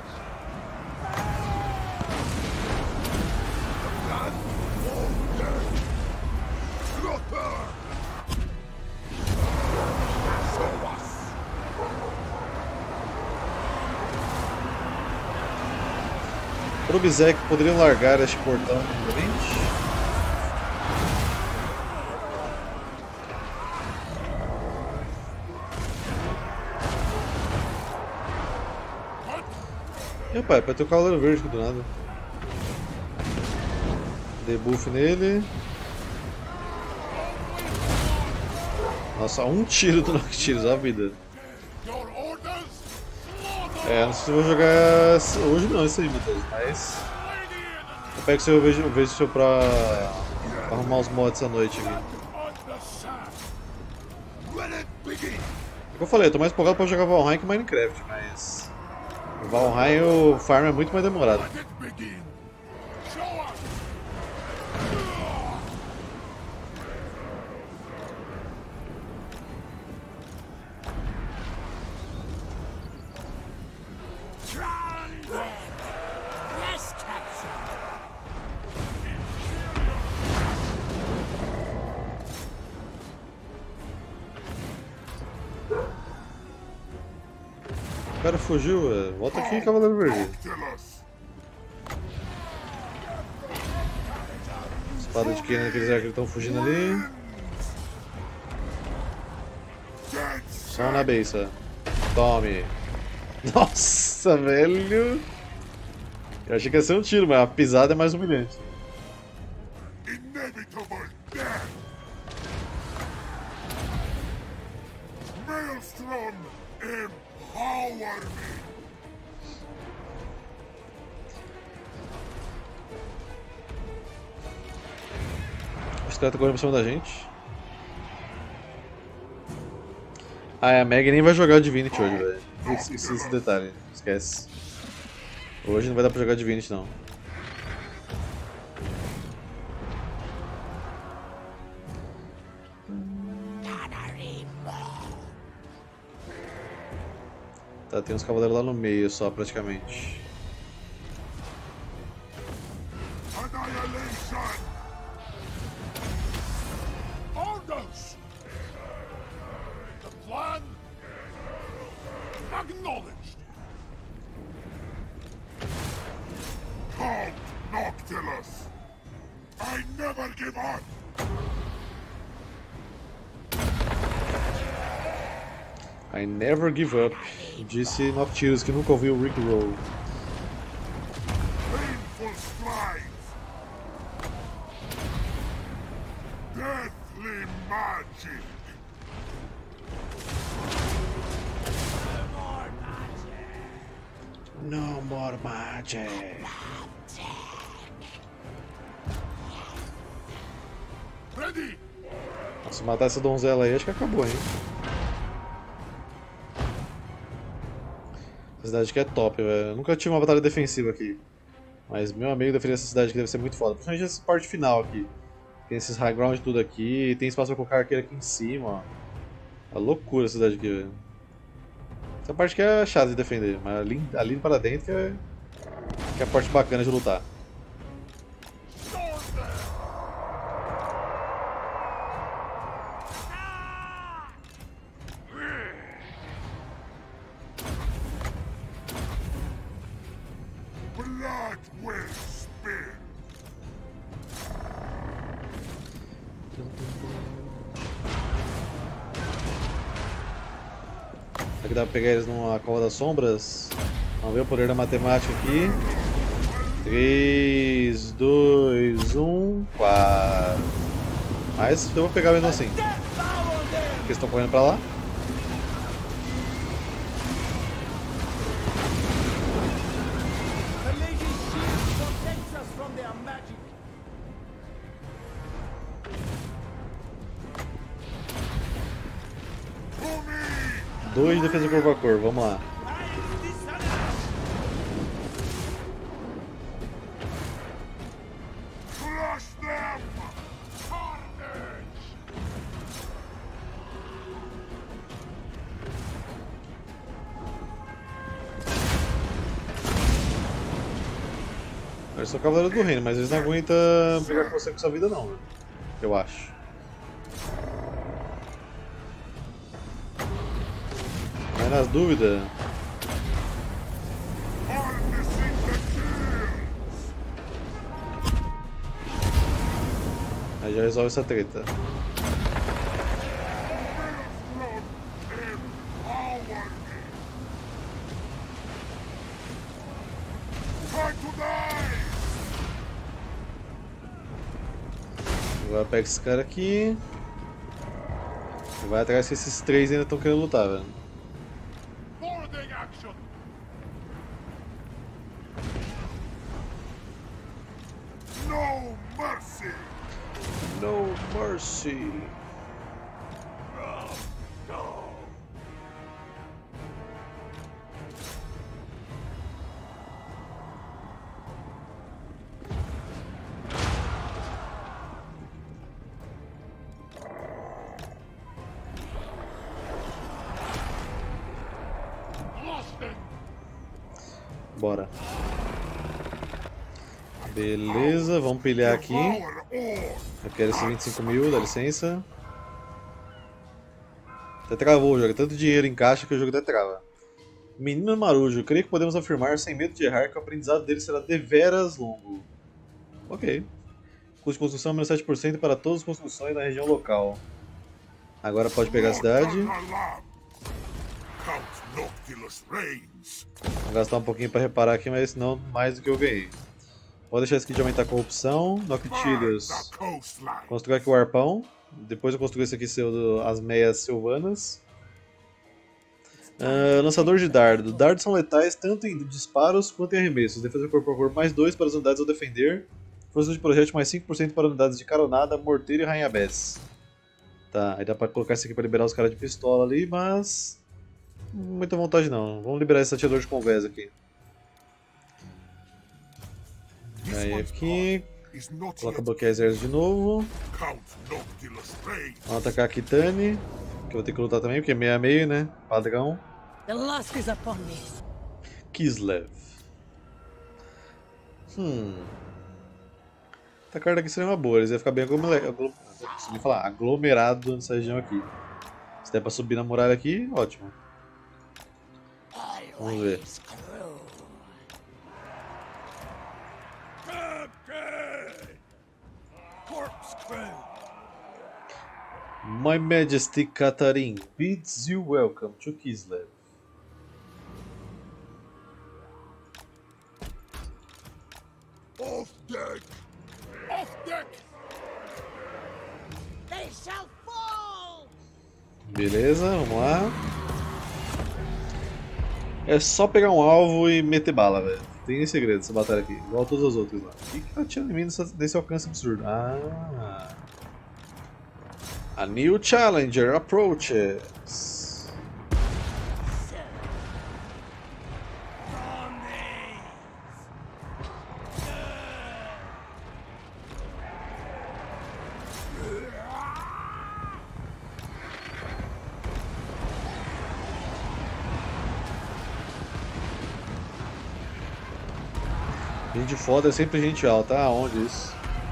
Speaker 1: Pro Bizek, poderiam largar este portão novamente? Meu pai, vai ter o Cavaleiro Verde aqui do nada. Debuff nele. Nossa, um tiro do Noctilus, a vida. É, não sei se eu vou jogar hoje não, isso aí, meu Deus, mas eu pego se eu vejo, eu vejo se eu pra, pra arrumar os mods essa noite aqui. Como eu falei, eu tô mais empolgado pra jogar Valheim que Minecraft, mas o Valheim o farm é muito mais demorado. O cara fugiu, é. Volta aqui, Cavaleiro Verde. Espada de Kenan, aqueles arqueiros estão fugindo ali. Só na beça. Tome. Nossa, velho. Eu achei que ia ser um tiro, mas a pisada é mais humilhante.
Speaker 4: Inevitable death. Maelstrom, empower me.
Speaker 1: Os caras estão correndo por cima da gente. Ah, a Meg nem vai jogar Divinity hoje, velho. esse, esse, esse detalhe, esquece. Hoje não vai dar pra jogar Divinity não. Tá, tem uns cavaleiros lá no meio só praticamente.
Speaker 4: Annihilation!
Speaker 3: Orders! The plan? Acknowledged!
Speaker 4: Count Noctilus! I never give up!
Speaker 1: I never give up, disse Noctilus, que nunca ouviu o Rick Roll.
Speaker 4: Painful strides! Deathly magic!
Speaker 1: No more magic.
Speaker 3: Ready!
Speaker 1: Se matar essa donzela aí, acho que acabou, hein? Essa cidade aqui é top, velho. Eu nunca tive uma batalha defensiva aqui. Mas meu amigo defendeu essa cidade que deve ser muito foda. Principalmente essa parte final aqui. Tem esses high ground tudo aqui. Tem espaço pra colocar arqueiro aqui em cima, ó. É loucura essa cidade aqui, velho. Essa parte que é chata de defender, mas ali, ali para dentro que é, que é a parte bacana de lutar.
Speaker 4: Blood will spin!
Speaker 1: Será que dá pra pegar eles numa cova das sombras? Vamos ver o poder da matemática aqui. três, dois, um, quatro. Mas eu vou pegar mesmo assim. Porque eles estão correndo pra lá.
Speaker 6: The Lady Shield protects us from their magic.
Speaker 1: Dois de defesa corpo a corpo, vamos lá.
Speaker 4: Crush them! Carnage!
Speaker 1: Eles são cavaleiros do reino, mas eles não aguentam brigar com você com sua vida não, né? Eu acho. Mas nas dúvidas...
Speaker 4: Harnessing the kills!
Speaker 1: Aí já resolve essa treta.
Speaker 4: Empower me! Try to die!
Speaker 1: Agora pega esse cara aqui. E vai atrás que esses três ainda estão querendo lutar, velho.
Speaker 3: Boarding action!
Speaker 4: No mercy!
Speaker 1: No mercy.
Speaker 3: Lost them!
Speaker 1: Bora. Beleza, vamos pilhar aqui.
Speaker 4: Devour all!
Speaker 1: Eu quero esses vinte e cinco mil, dá licença. Até travou o jogo, tanto dinheiro em caixa que o jogo até trava. Menino Marujo, creio que podemos afirmar sem medo de errar que o aprendizado dele será deveras longo. Ok. Custo de construção menos sete por cento para todas as construções na região local. Agora pode pegar a cidade.
Speaker 4: Count Noctilus reigns!
Speaker 1: Vou gastar um pouquinho para reparar aqui, mas não mais do que eu ganhei. Vou deixar esse aqui de aumentar a corrupção. Noctilus.
Speaker 4: The coastline!
Speaker 1: Construir aqui o arpão. Depois eu construo esse aqui, seu, do- as meias silvanas. Ah, lançador de dardo. Dardos são letais tanto em disparos quanto em arremessos. Defesa corpo a corpo mais dois para as unidades ao defender. Força de projétil mais cinco por cento para unidades de caronada, morteiro e rainha-bés. Tá, aí dá pra colocar isso aqui pra liberar os caras de pistola ali, mas... muita vontade não. Vamos liberar esse atirador de convés aqui. Aí aqui. Coloca bloquear exército de novo. Vamos atacar a Kitane. Que eu vou ter que lutar também, porque é meio a meio, né? Padrão.
Speaker 7: The lust is upon me.
Speaker 1: Kislev. Hum. Essa carta aqui seria uma boa, eles iam ficar bem aglomerado, falar, aglomerado nessa região aqui. Se der pra subir na muralha aqui, ótimo. Vamos ver. My Majesty Katarin bids you welcome to Kislev.
Speaker 3: Off deck! Off deck!
Speaker 7: They shall fall!
Speaker 1: Beleza, vamos lá. É só pegar um alvo e meter bala, velho. Tem segredo essa batalha aqui, igual todas as outras lá. O que tá atirando em mim nesse alcance absurdo? Ah. A new challenger approaches. Gente foda é sempre gente alta. Ah, onde isso?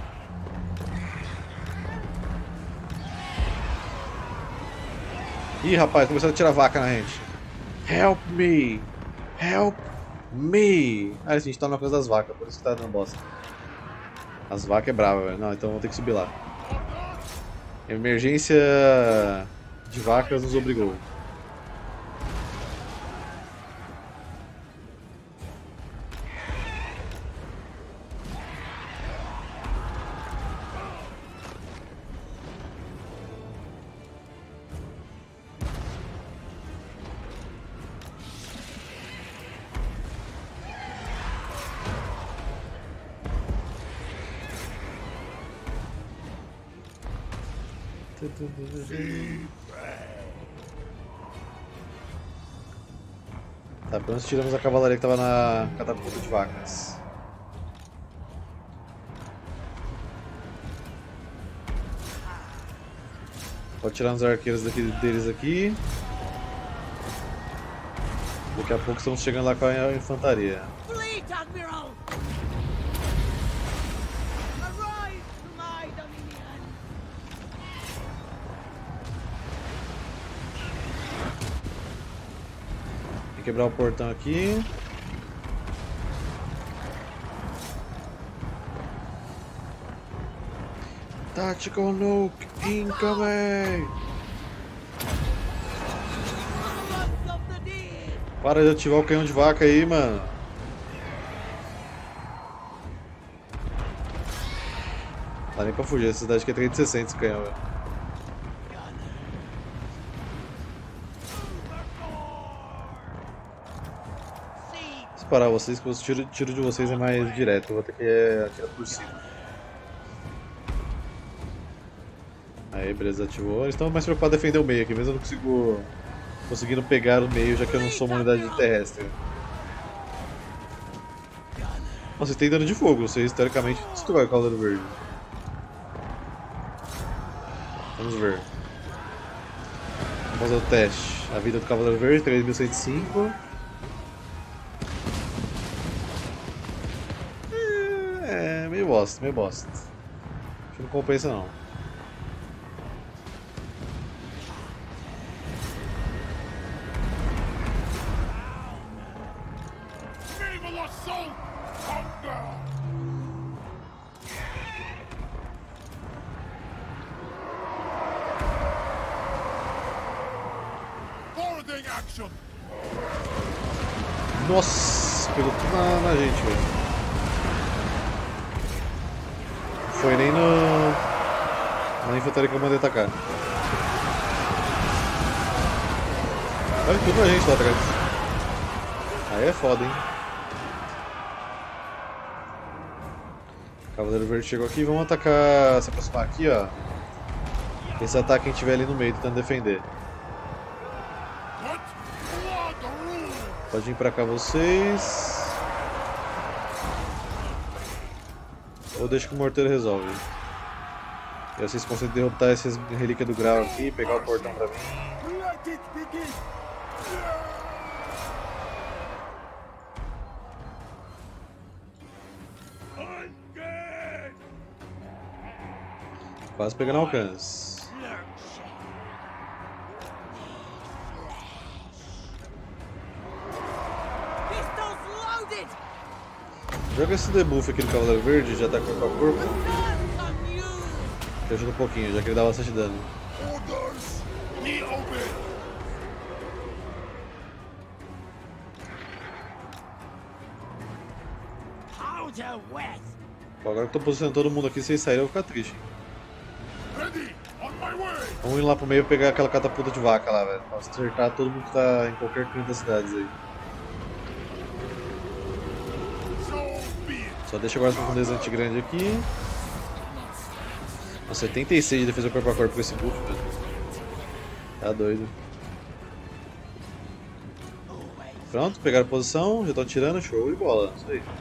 Speaker 1: Ih, rapaz, começando a tirar vaca na gente. Help me! Help me! Ah, a gente tá no alcance das vacas, por isso que tá dando bosta. As vacas é brava, velho. Não, então vamos ter que subir lá. Emergência de vacas nos obrigou. Tá, pelo menos tiramos a cavalaria que tava na catapulta de vacas. Pode tirar os arqueiros daqui, deles aqui. Daqui a pouco estamos chegando lá com a infantaria.
Speaker 7: Fleet, Admiral! Arise to my dominion!
Speaker 1: Tem que quebrar o portão aqui. Tactical nuke incoming! Para de ativar o canhão de vaca aí, mano. Não dá nem pra fugir, essa cidade aqui é trezentos e sessenta esse canhão, velho. Se parar vocês, que o tiro, tiro de vocês é mais direto, eu vou ter que atirar por cima. Aí, beleza, ativou. Eles estão mais preocupados em defender o meio aqui, mesmo eu não consigo conseguindo pegar o meio, já que eu não sou uma unidade terrestre. Nossa, vocês têm dano de fogo, vocês teoricamente destrói o Cavaleiro Verde. Vamos ver. Vamos fazer o teste. A vida do Cavaleiro Verde, três mil cento e cinco. É, meio bosta, meio bosta. Acho que não compensa não. Nossa, pegou tudo na, na gente, velho. Foi nem no... na infantaria que eu mandei atacar. Olha tudo na gente lá atrás. Aí é foda, hein. Cavaleiro Verde chegou aqui, vamos atacar, se aproximar aqui, ó. Esse ataque a gente tiver ali no meio, tentando defender. Pode vir pra cá vocês. Ou deixa que o morteiro resolve. E vocês conseguem derrotar essas relíquias do grau aqui, pegar o portão pra mim.
Speaker 3: Let it begin!
Speaker 1: Quase pegando alcance.
Speaker 7: Pistols loaded!
Speaker 1: Joga esse debuff aqui no Cavaleiro Verde, já tá corpo a corpo,
Speaker 7: Guns on you!
Speaker 1: que ajuda um pouquinho, já que ele dá bastante dano.
Speaker 3: Orders! We obey!
Speaker 7: Powder wet!
Speaker 1: Bom, agora que eu tô posicionando todo mundo aqui, se vocês saírem eu vou ficar triste.
Speaker 3: Ready! On my way!
Speaker 1: Vamos ir lá pro meio pegar aquela catapulta de vaca lá, velho. Pra acertar todo mundo que tá em qualquer canto das cidades aí.
Speaker 3: So be it!
Speaker 1: Só deixa agora as profundezas anti-grande aqui. Nossa, setenta e seis de defesa corpo a corpo com esse buff, velho. Tá doido. Pronto, pegaram posição, já estão tirando, show de bola. Isso aí.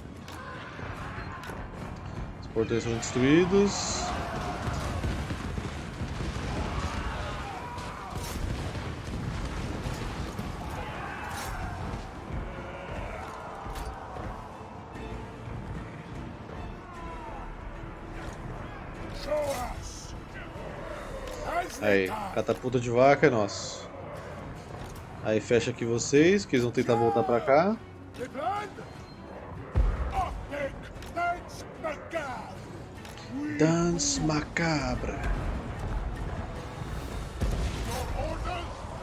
Speaker 1: Os portões foram destruídos.
Speaker 3: Show us! As
Speaker 1: Aí, catapulta de vaca é nosso. Aí fecha aqui vocês, que eles vão tentar voltar pra cá.
Speaker 3: the plan! Optic! Thanks, Macabre! We
Speaker 1: Dance macabra.
Speaker 3: your orders!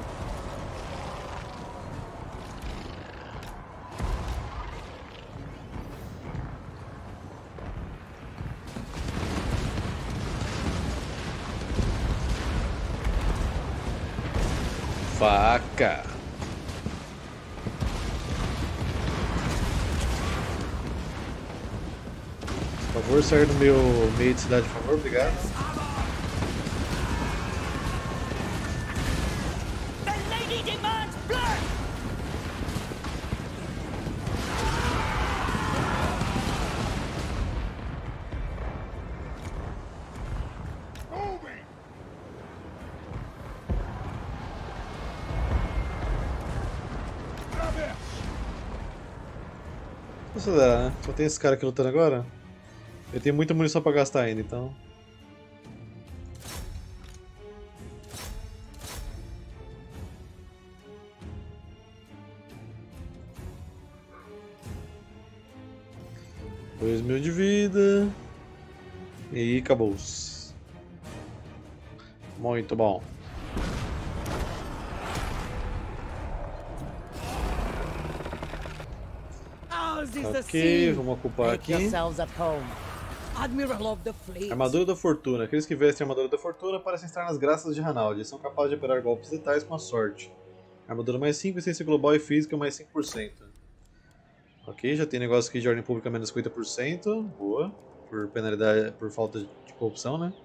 Speaker 1: Faca. Por favor, sair do meu meio de cidade, por favor, obrigado.
Speaker 7: The lady demands blood!
Speaker 3: Moving! Traverse!
Speaker 1: Vou acelerar, né? Só tem esse cara aqui lutando agora. Eu tenho muita munição pra gastar ainda, então. Dois mil de vida. E acabou-se. Muito bom.
Speaker 7: Ours is the
Speaker 1: Ok,
Speaker 7: sea!
Speaker 1: vamos ocupar
Speaker 7: Make
Speaker 1: aqui.
Speaker 7: yourselves at home. Admiral of the Fleet.
Speaker 1: Armadura da Fortuna. Aqueles que vestem a Armadura da Fortuna parecem estar nas graças de Ranaldi e são capazes de operar golpes letais com a sorte. Armadura mais cinco, essência global e física mais cinco por cento. Ok, já tem negócio aqui de ordem pública menos cinquenta por cento. Boa. Por penalidade, por falta de corrupção, né?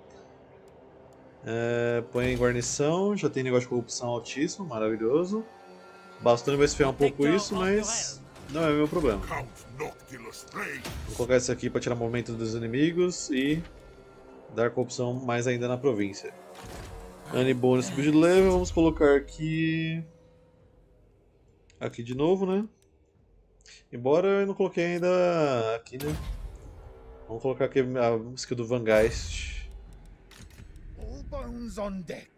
Speaker 1: É, põe em guarnição, já tem negócio de corrupção altíssimo, maravilhoso. Bastoni vai esfriar um pouco isso, mas não é o meu problema.
Speaker 4: Count Noctilus Reigns.
Speaker 1: Vou colocar isso aqui para tirar o movimento dos inimigos e dar corrupção mais ainda na província. Anne bônus subir de level, vamos colocar aqui. Aqui de novo, né? Embora eu não coloquei ainda aqui, né? Vamos colocar aqui a música do Van Geist.
Speaker 3: All bones on deck!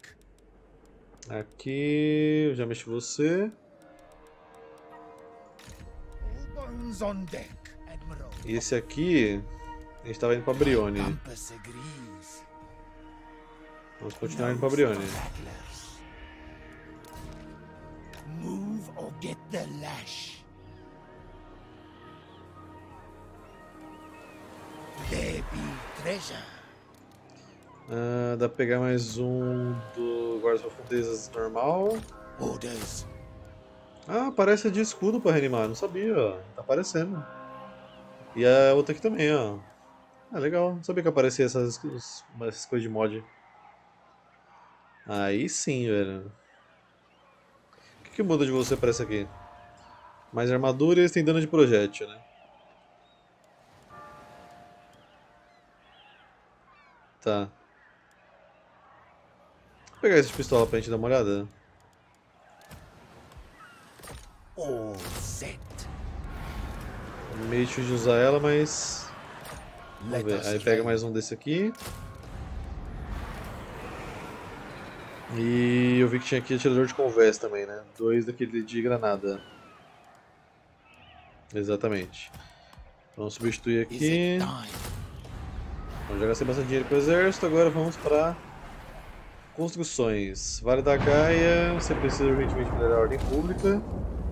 Speaker 1: Aqui, eu já mexi você.
Speaker 3: All bones on deck, Admiral!
Speaker 1: E esse aqui, a gente estava indo para Brione.
Speaker 3: Compass agrees.
Speaker 1: Vamos continuar indo para Brione.
Speaker 3: Battlers. Move or get the lash. There be treasure.
Speaker 1: Ah, dá pra pegar mais um do Guardas Profundezas normal.
Speaker 3: Orders.
Speaker 1: Ah, aparece a de escudo pra reanimar, não sabia, ó. Tá aparecendo. E a outra aqui também, ó. Ah, legal, não sabia que aparecia essas, essas coisas de mod. Aí sim, velho. O que, que muda de você pra essa aqui? Mais armadura e eles têm dano de projétil, né? Tá. Vou pegar essa pistola pra gente dar uma olhada.
Speaker 2: All set.
Speaker 1: Meio difícil de usar ela, mas... Vamos
Speaker 2: Let
Speaker 1: ver.
Speaker 2: us
Speaker 1: Aí pega
Speaker 2: train.
Speaker 1: mais um desse aqui. E eu vi que tinha aqui atirador de convés também, né? Dois daquele de granada. Exatamente. Vamos substituir
Speaker 2: Is
Speaker 1: aqui.
Speaker 2: it time?
Speaker 1: Então, já gastei bastante dinheiro com o exército, agora vamos para construções. Vale da Gaia, você precisa urgentemente melhorar a ordem pública.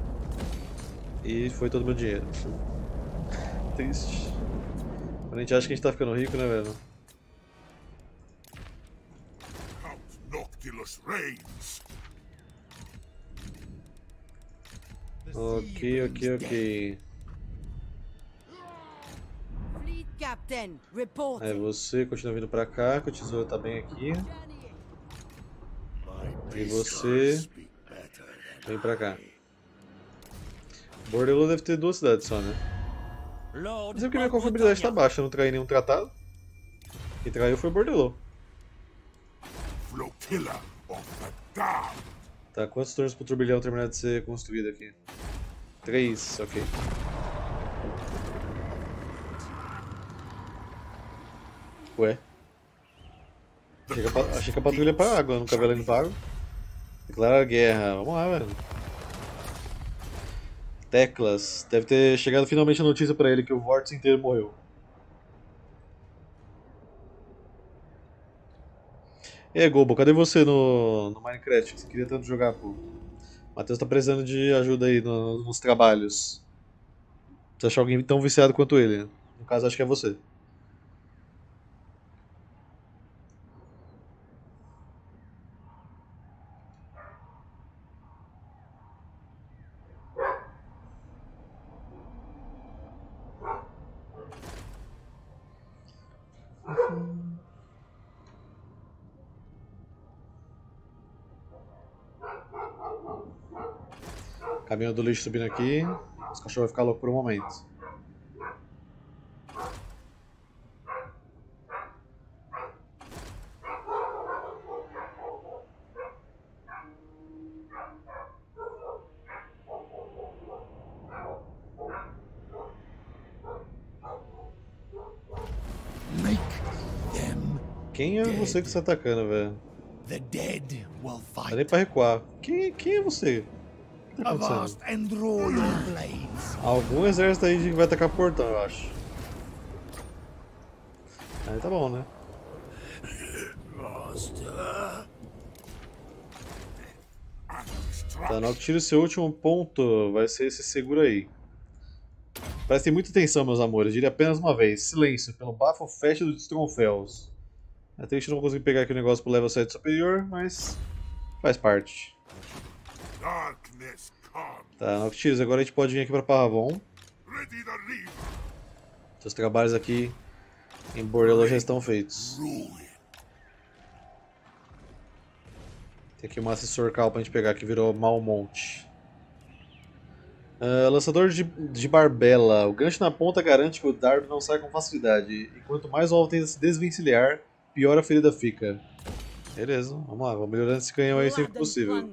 Speaker 1: E foi todo o meu dinheiro. Triste. Quando a gente acha que a gente tá ficando rico, né, velho?
Speaker 4: Count Noctilus reigns.
Speaker 1: Ok, ok, ok.
Speaker 7: Fleet captain,
Speaker 1: Aí
Speaker 7: reporting.
Speaker 1: você continua vindo pra cá, que o tesouro tá bem aqui. E você vem pra cá. Bordelô deve ter duas cidades só, né?
Speaker 7: Lord
Speaker 1: Mas é porque minha confiabilidade tá baixa, eu não traí nenhum tratado. Quem traiu foi Bordelô.
Speaker 4: Flotilla of the damned.
Speaker 1: Tá, quantos turnos pro turbilhão terminar de ser construído aqui? Três, ok. Ué? Achei que, a, pa- achei que a patrulha ia pra água, eu nunca vi ela indo pra água. Declarar guerra, vamos lá, velho. Teclas, deve ter chegado finalmente a notícia pra ele que o Vortex inteiro morreu. E aí, Gobo, cadê você no, no Minecraft? Que você queria tanto jogar, pô. O Matheus tá precisando de ajuda aí no- nos trabalhos. Precisa achar alguém tão viciado quanto ele. No caso, acho que é você. Caminhão do lixo subindo aqui. Os cachorros vão ficar loucos por um momento.
Speaker 2: Make them.
Speaker 1: Quem é você que está atacando, velho?
Speaker 2: The dead will
Speaker 1: Não dá nem
Speaker 2: fight.
Speaker 1: pra recuar. Quem, quem é você? O que tá acontecendo?
Speaker 2: Avast and draw your blades.
Speaker 1: Algum exército aí que vai atacar portão, eu acho. Aí tá bom, né? Tá, na hora que tira o seu último ponto, vai ser esse seguro aí. Parece ter muita tensão, meus amores. Diria apenas uma vez. Silêncio, pelo bafo fest dos Stronfells. É triste não conseguir pegar aqui o negócio pro level sete superior, mas faz parte.
Speaker 4: Darkness comes.
Speaker 1: Tá, Noctis, agora a gente pode vir aqui pra Parravon.
Speaker 4: Ready the reaver.
Speaker 1: Seus trabalhos aqui em Bordelô já estão feitos.
Speaker 4: Ruin.
Speaker 1: Tem aqui uma assessor cal pra gente pegar que virou Malmonte. Uh, lançador de, de Barbela. O gancho na ponta garante que o dardo não sai com facilidade. E quanto mais o alvo tenta se desvencilhar, pior a ferida fica. Beleza, vamos lá, vamos melhorando esse canhão aí sempre que possível.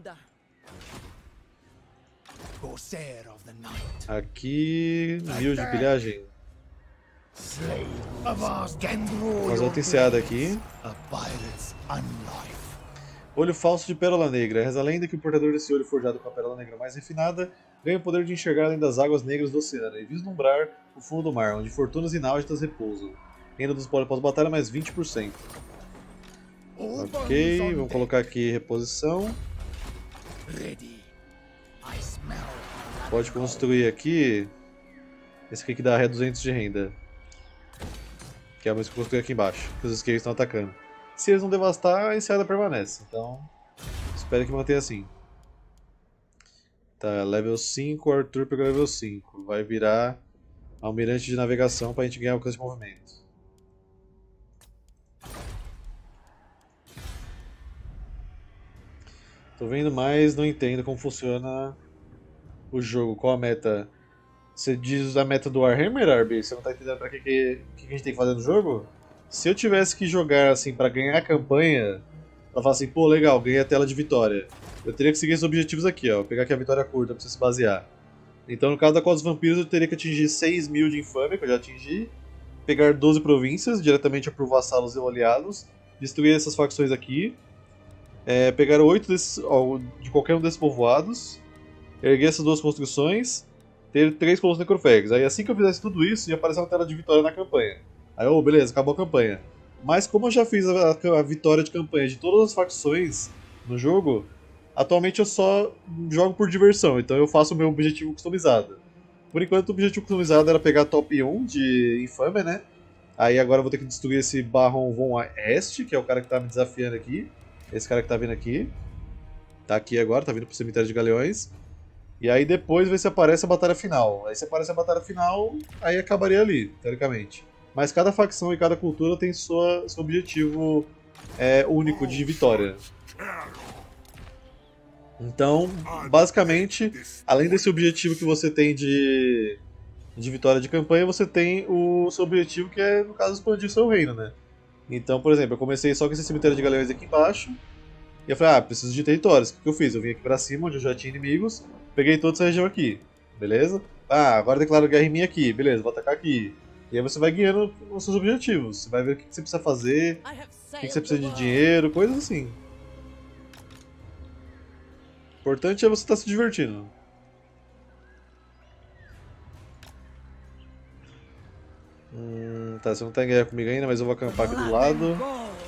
Speaker 2: Corsair of the night.
Speaker 1: Aqui, mil de pilhagem.
Speaker 2: Slave. Avast and draw
Speaker 1: Mais
Speaker 2: your
Speaker 1: outra enseada
Speaker 2: blades.
Speaker 1: aqui.
Speaker 2: A pirate's unlife.
Speaker 1: Olho falso de pérola negra. Reza a lenda que o portador desse olho forjado com a pérola negra mais refinada ganha o poder de enxergar além das águas negras do oceano e vislumbrar o fundo do mar, onde fortunas inauditas repousam. Renda dos spoiler pós-batalha mais vinte por cento.
Speaker 2: All
Speaker 1: Ok,
Speaker 2: bones on
Speaker 1: vamos
Speaker 2: deck.
Speaker 1: colocar aqui reposição.
Speaker 2: Ready. I smell.
Speaker 1: Pode construir aqui. Esse aqui que dá ré duzentos de renda. Que é o mesmo que eu construí aqui embaixo, que os esquerdos estão atacando. Se eles não devastar, a enseada permanece. Então, espero que mantenha assim. Tá, level cinco, Arthur pegou level cinco. Vai virar almirante de navegação pra gente ganhar alcance de movimento. Tô vendo, mas não entendo como funciona o jogo, qual a meta? Você diz a meta do Warhammer, Arby? Você não tá entendendo pra que, que, que a gente tem que fazer no jogo? Se eu tivesse que jogar assim pra ganhar a campanha, pra falar assim, pô, legal, ganhei a tela de vitória, eu teria que seguir esses objetivos aqui, ó. Pegar aqui a vitória curta pra você se basear. Então, no caso da Costa dos Vampiros, eu teria que atingir seis mil de infâmia, que eu já atingi, pegar doze províncias, diretamente por vassalos e aliados, destruir essas facções aqui, é, pegar oito desses, ó, de qualquer um desses povoados, erguer essas duas construções, ter três colonos necrofagos. Aí assim que eu fizesse tudo isso, ia aparecer uma tela de vitória na campanha. Aí, ô, oh, beleza, acabou a campanha. Mas como eu já fiz a, a vitória de campanha de todas as facções no jogo, atualmente eu só jogo por diversão, então eu faço o meu objetivo customizado. Por enquanto o objetivo customizado era pegar top um de infâmia, né? Aí agora eu vou ter que destruir esse Baron von Est, que é o cara que tá me desafiando aqui. Esse cara que tá vindo aqui. Tá aqui agora, tá vindo pro cemitério de galeões. E aí depois ver se aparece a batalha final. Aí se aparece a batalha final, aí acabaria ali, teoricamente. Mas cada facção e cada cultura tem sua, seu objetivo é, único de vitória. Então, basicamente, além desse objetivo que você tem de, de vitória de campanha, você tem o seu objetivo que é, no caso, expandir o seu reino, né? Então, por exemplo, eu comecei só com esse cemitério de galeões aqui embaixo, e eu falei, ah, preciso de territórios. O que eu fiz? Eu vim aqui pra cima, onde eu já tinha inimigos, peguei toda essa região aqui, beleza? Ah, agora declaro guerra em mim aqui, beleza, vou atacar aqui. E aí você vai guiando os seus objetivos, você vai ver o que você precisa fazer, o que você precisa de dinheiro, coisas assim. O importante é você estar se divertindo. Hum, tá, você não tá em guerra comigo ainda, mas eu vou acampar aqui do lado.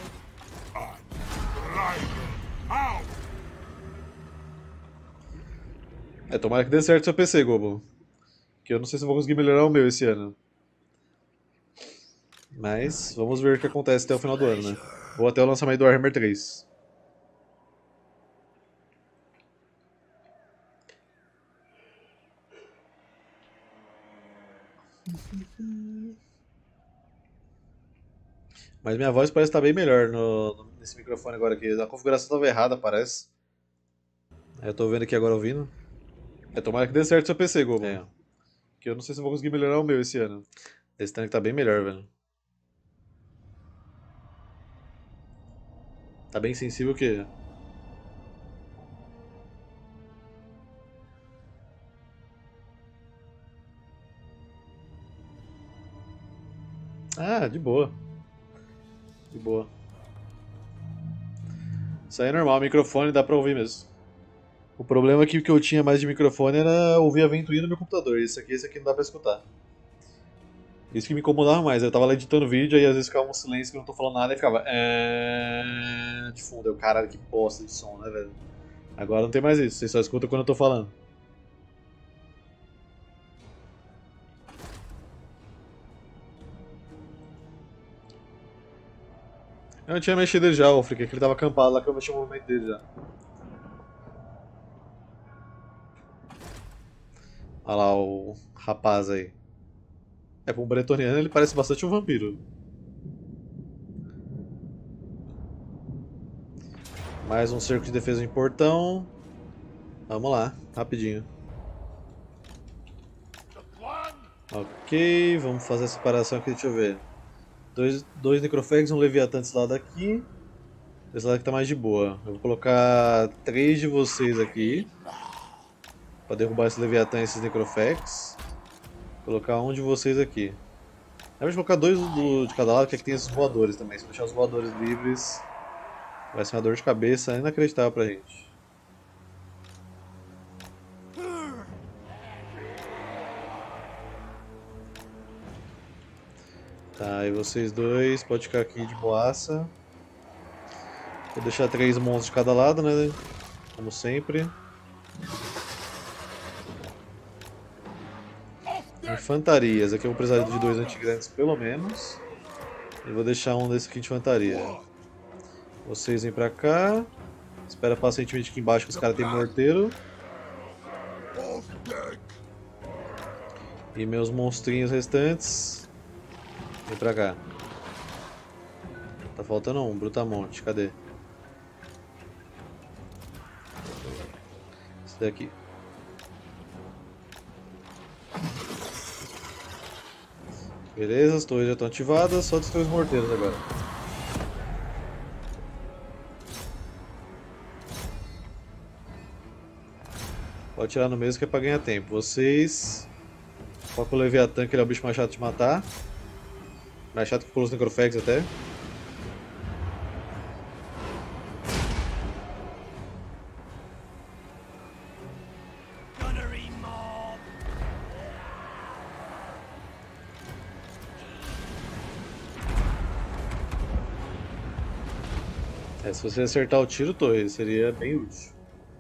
Speaker 1: É, tomara que dê certo seu P C, Gobo. Que eu não sei se eu vou conseguir melhorar o meu esse ano. Mas vamos ver o que acontece até o final do ano, né? Ou até o lançamento do Warhammer três. Mas minha voz parece estar bem melhor no, no, nesse microfone agora aqui. A configuração estava errada, parece. Eu tô vendo aqui agora ouvindo. É, tomara que dê certo seu P C, Gobo. É. Que eu não sei se eu vou conseguir melhorar o meu esse ano. Esse tanque tá bem melhor, velho. Tá bem sensível o quê? Ah, de boa. De boa. Isso aí é normal, o microfone dá pra ouvir mesmo. O problema é que o que eu tinha mais de microfone era ouvir a ventoinha no meu computador. Isso aqui, esse aqui não dá pra escutar. Isso que me incomodava mais. Eu tava lá editando vídeo, aí às vezes ficava um silêncio que eu não tô falando nada e ficava... É... de fundo. Eu, caralho, que bosta de som, né, velho? Agora não tem mais isso. Você só escuta quando eu tô falando. Eu não tinha mexido ele já, o Flick, que ele tava acampado lá que eu mexi o movimento dele já. Olha lá o rapaz aí. É, pra um bretoniano ele parece bastante um vampiro. Mais um cerco de defesa em portão. Vamos lá, rapidinho. Ok, vamos fazer a separação aqui, deixa eu ver. Dois, dois necrofags e um leviatã desse lado aqui. Esse lado aqui tá mais de boa. Eu vou colocar três de vocês aqui pra derrubar esse leviatã e esses necrofags. Vou colocar um de vocês aqui. Eu vou colocar dois do, de cada lado, que aqui tem esses voadores também. Se deixar os voadores livres, vai ser uma dor de cabeça inacreditável pra gente. Tá, e vocês dois, pode ficar aqui de boaça. Vou deixar três monstros de cada lado, né? Como sempre. Infantarias, aqui eu vou precisar de dois antigrandes pelo menos. E vou deixar um desse aqui de infantaria. Vocês vêm pra cá. Espera pacientemente aqui embaixo que os caras têm morteiro. E meus monstrinhos restantes. Vem pra cá. Tá faltando um, Brutamonte, cadê? Esse daqui. Beleza, as torres já estão ativadas, só destruir os morteiros agora. Pode tirar no mesmo que é pra ganhar tempo. Vocês... Foca o Leviatã, que ele é o bicho mais chato de matar. Mais chato que os Necrophags até. É, se você acertar o tiro, torre, seria bem útil.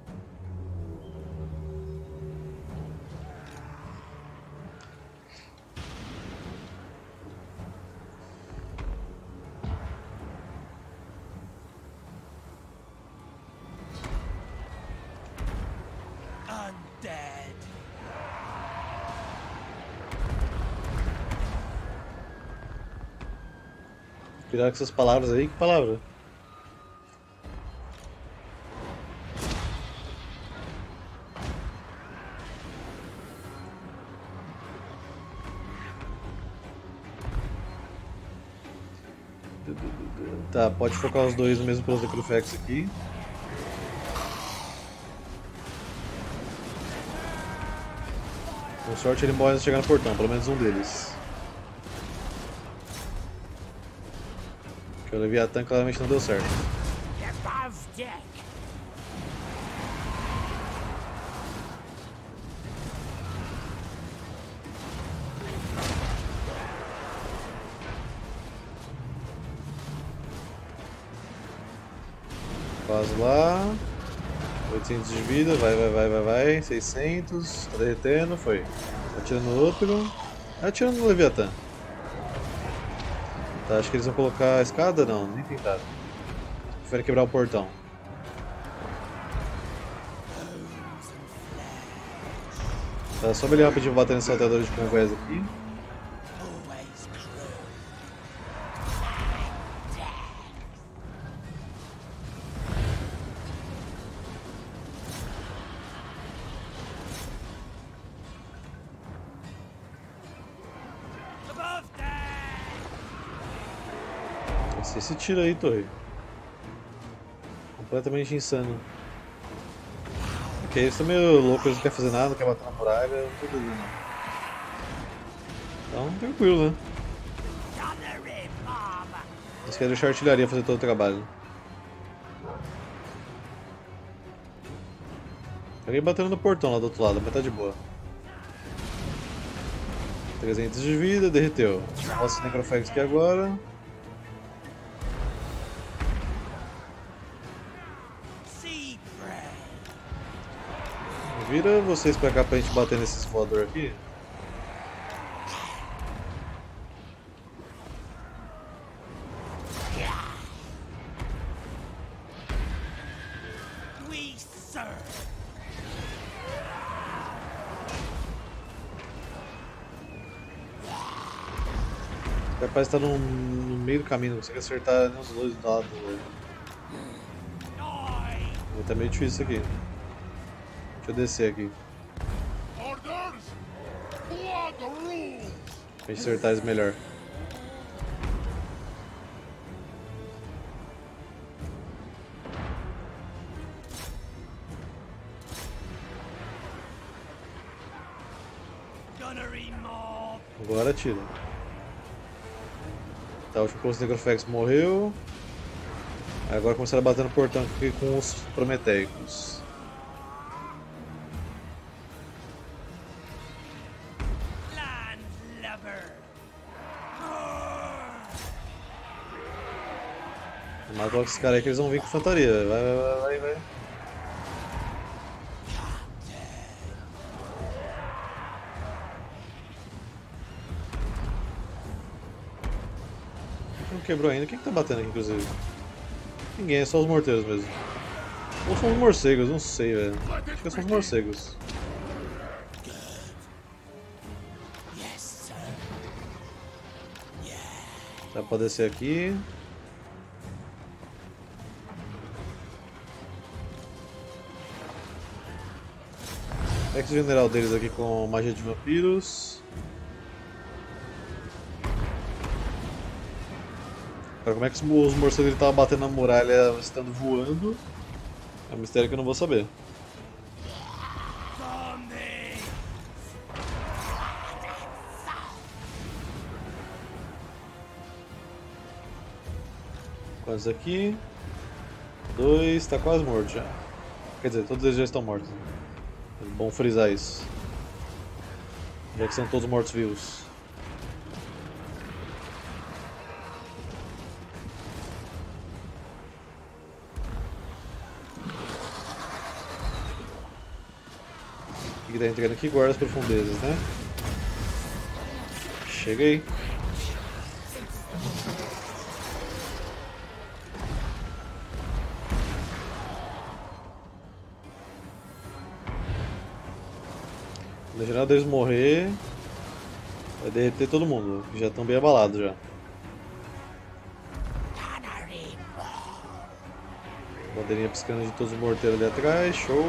Speaker 6: Undead.
Speaker 1: Cuidado com essas palavras aí, que palavra? Tá, pode focar os dois no mesmo pelos Necrophags aqui. Com sorte ele morre antes de chegar no portão, pelo menos um deles. Porque o Leviatã claramente não deu certo.
Speaker 6: Above deck.
Speaker 1: Quase lá. oitocentos de vida, vai, vai, vai, vai, vai. seiscentos, tá derretendo, foi. Atira no outro. Atira no Leviatã. Tá, acho que eles vão colocar a escada? Não, nem tentaram. Prefere quebrar o portão. Tá, só ele rapidinho bater nesse salteador de convés aqui. Esse tiro aí, torre. Completamente insano. Ok, eles estão meio loucos, eles não querem fazer nada, não querem bater na muralha, não tô doido não. Então, tranquilo, né? Eles querem deixar a artilharia fazer todo o trabalho. Alguém batendo no portão lá do outro lado, mas tá de boa. trezentos de vida, derreteu. Nossa, Necrophags aqui agora. Vira vocês pra cá pra gente bater nesses voador aqui. Capaz estar no, no meio do caminho, não consegue acertar nem os dois do lado. Tá meio difícil isso aqui. Deixa eu descer aqui.
Speaker 3: Orders! What the rules?
Speaker 1: Pra gente acertar eles melhor. Agora atira. Tá, o último Colosso Necrophags morreu. Agora começaram a bater no portão aqui com os Prometeicos. Mata logo esses caras aí que eles vão vir com infantaria. Vai, vai, vai, vai, vai. Não quebrou ainda. Quem que tá batendo aqui, inclusive? Ninguém, é só os morteiros mesmo. Ou são os morcegos, não sei, velho. Acho que são os morcegos. Dá pra descer aqui. Ex-general deles aqui com magia de vampiros. Agora, como é que os os morcegos estavam batendo na muralha estando voando? É um mistério que eu não vou saber. Quantos aqui? Dois, tá quase morto já. Quer dizer, todos eles já estão mortos. É bom frisar isso. Já que são todos mortos-vivos. O que tá entregando aqui? Guarda as profundezas, né? Cheguei. Não deixa nada deles morrer. Vai derreter todo mundo, que já estão bem abalados já. Bandeirinha piscando de todos os morteiros ali atrás, show.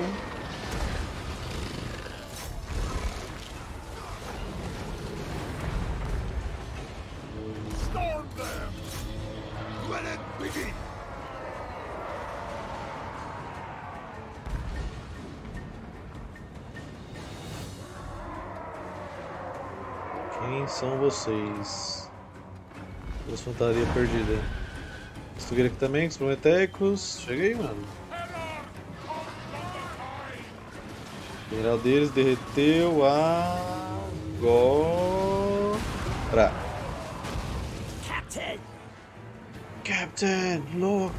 Speaker 3: Storm them! Let it begin!
Speaker 1: Quem são vocês? Todos fantasia perdida. Estugueira aqui também, com os prometecos. Cheguei, mano. O general deles derreteu agora.
Speaker 6: Captain!
Speaker 1: Captain, look!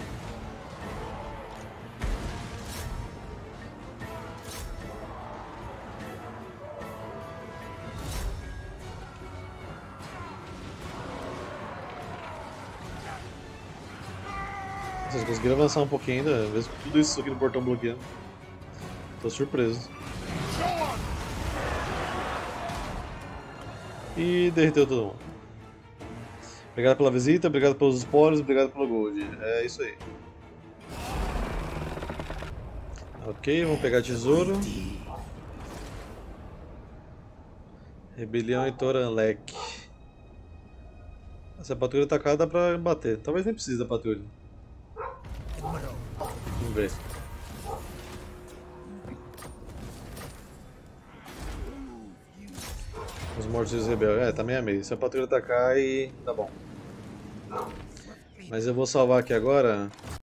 Speaker 1: Vocês conseguiram avançar um pouquinho ainda, mesmo com tudo isso aqui no portão bloqueando. Tô surpreso. E derreteu todo mundo. Obrigado pela visita, obrigado pelos espólios, obrigado pelo gold. É isso aí. Ok, vamos pegar tesouro. Rebelião em Toranlek. Se a patrulha atacar, dá pra bater. Talvez nem precise da patrulha. Vamos ver. Os mortos e os rebeldes. É, tá meio a meio. Se a patrulha atacar, aí tá bom. Mas eu vou salvar aqui agora.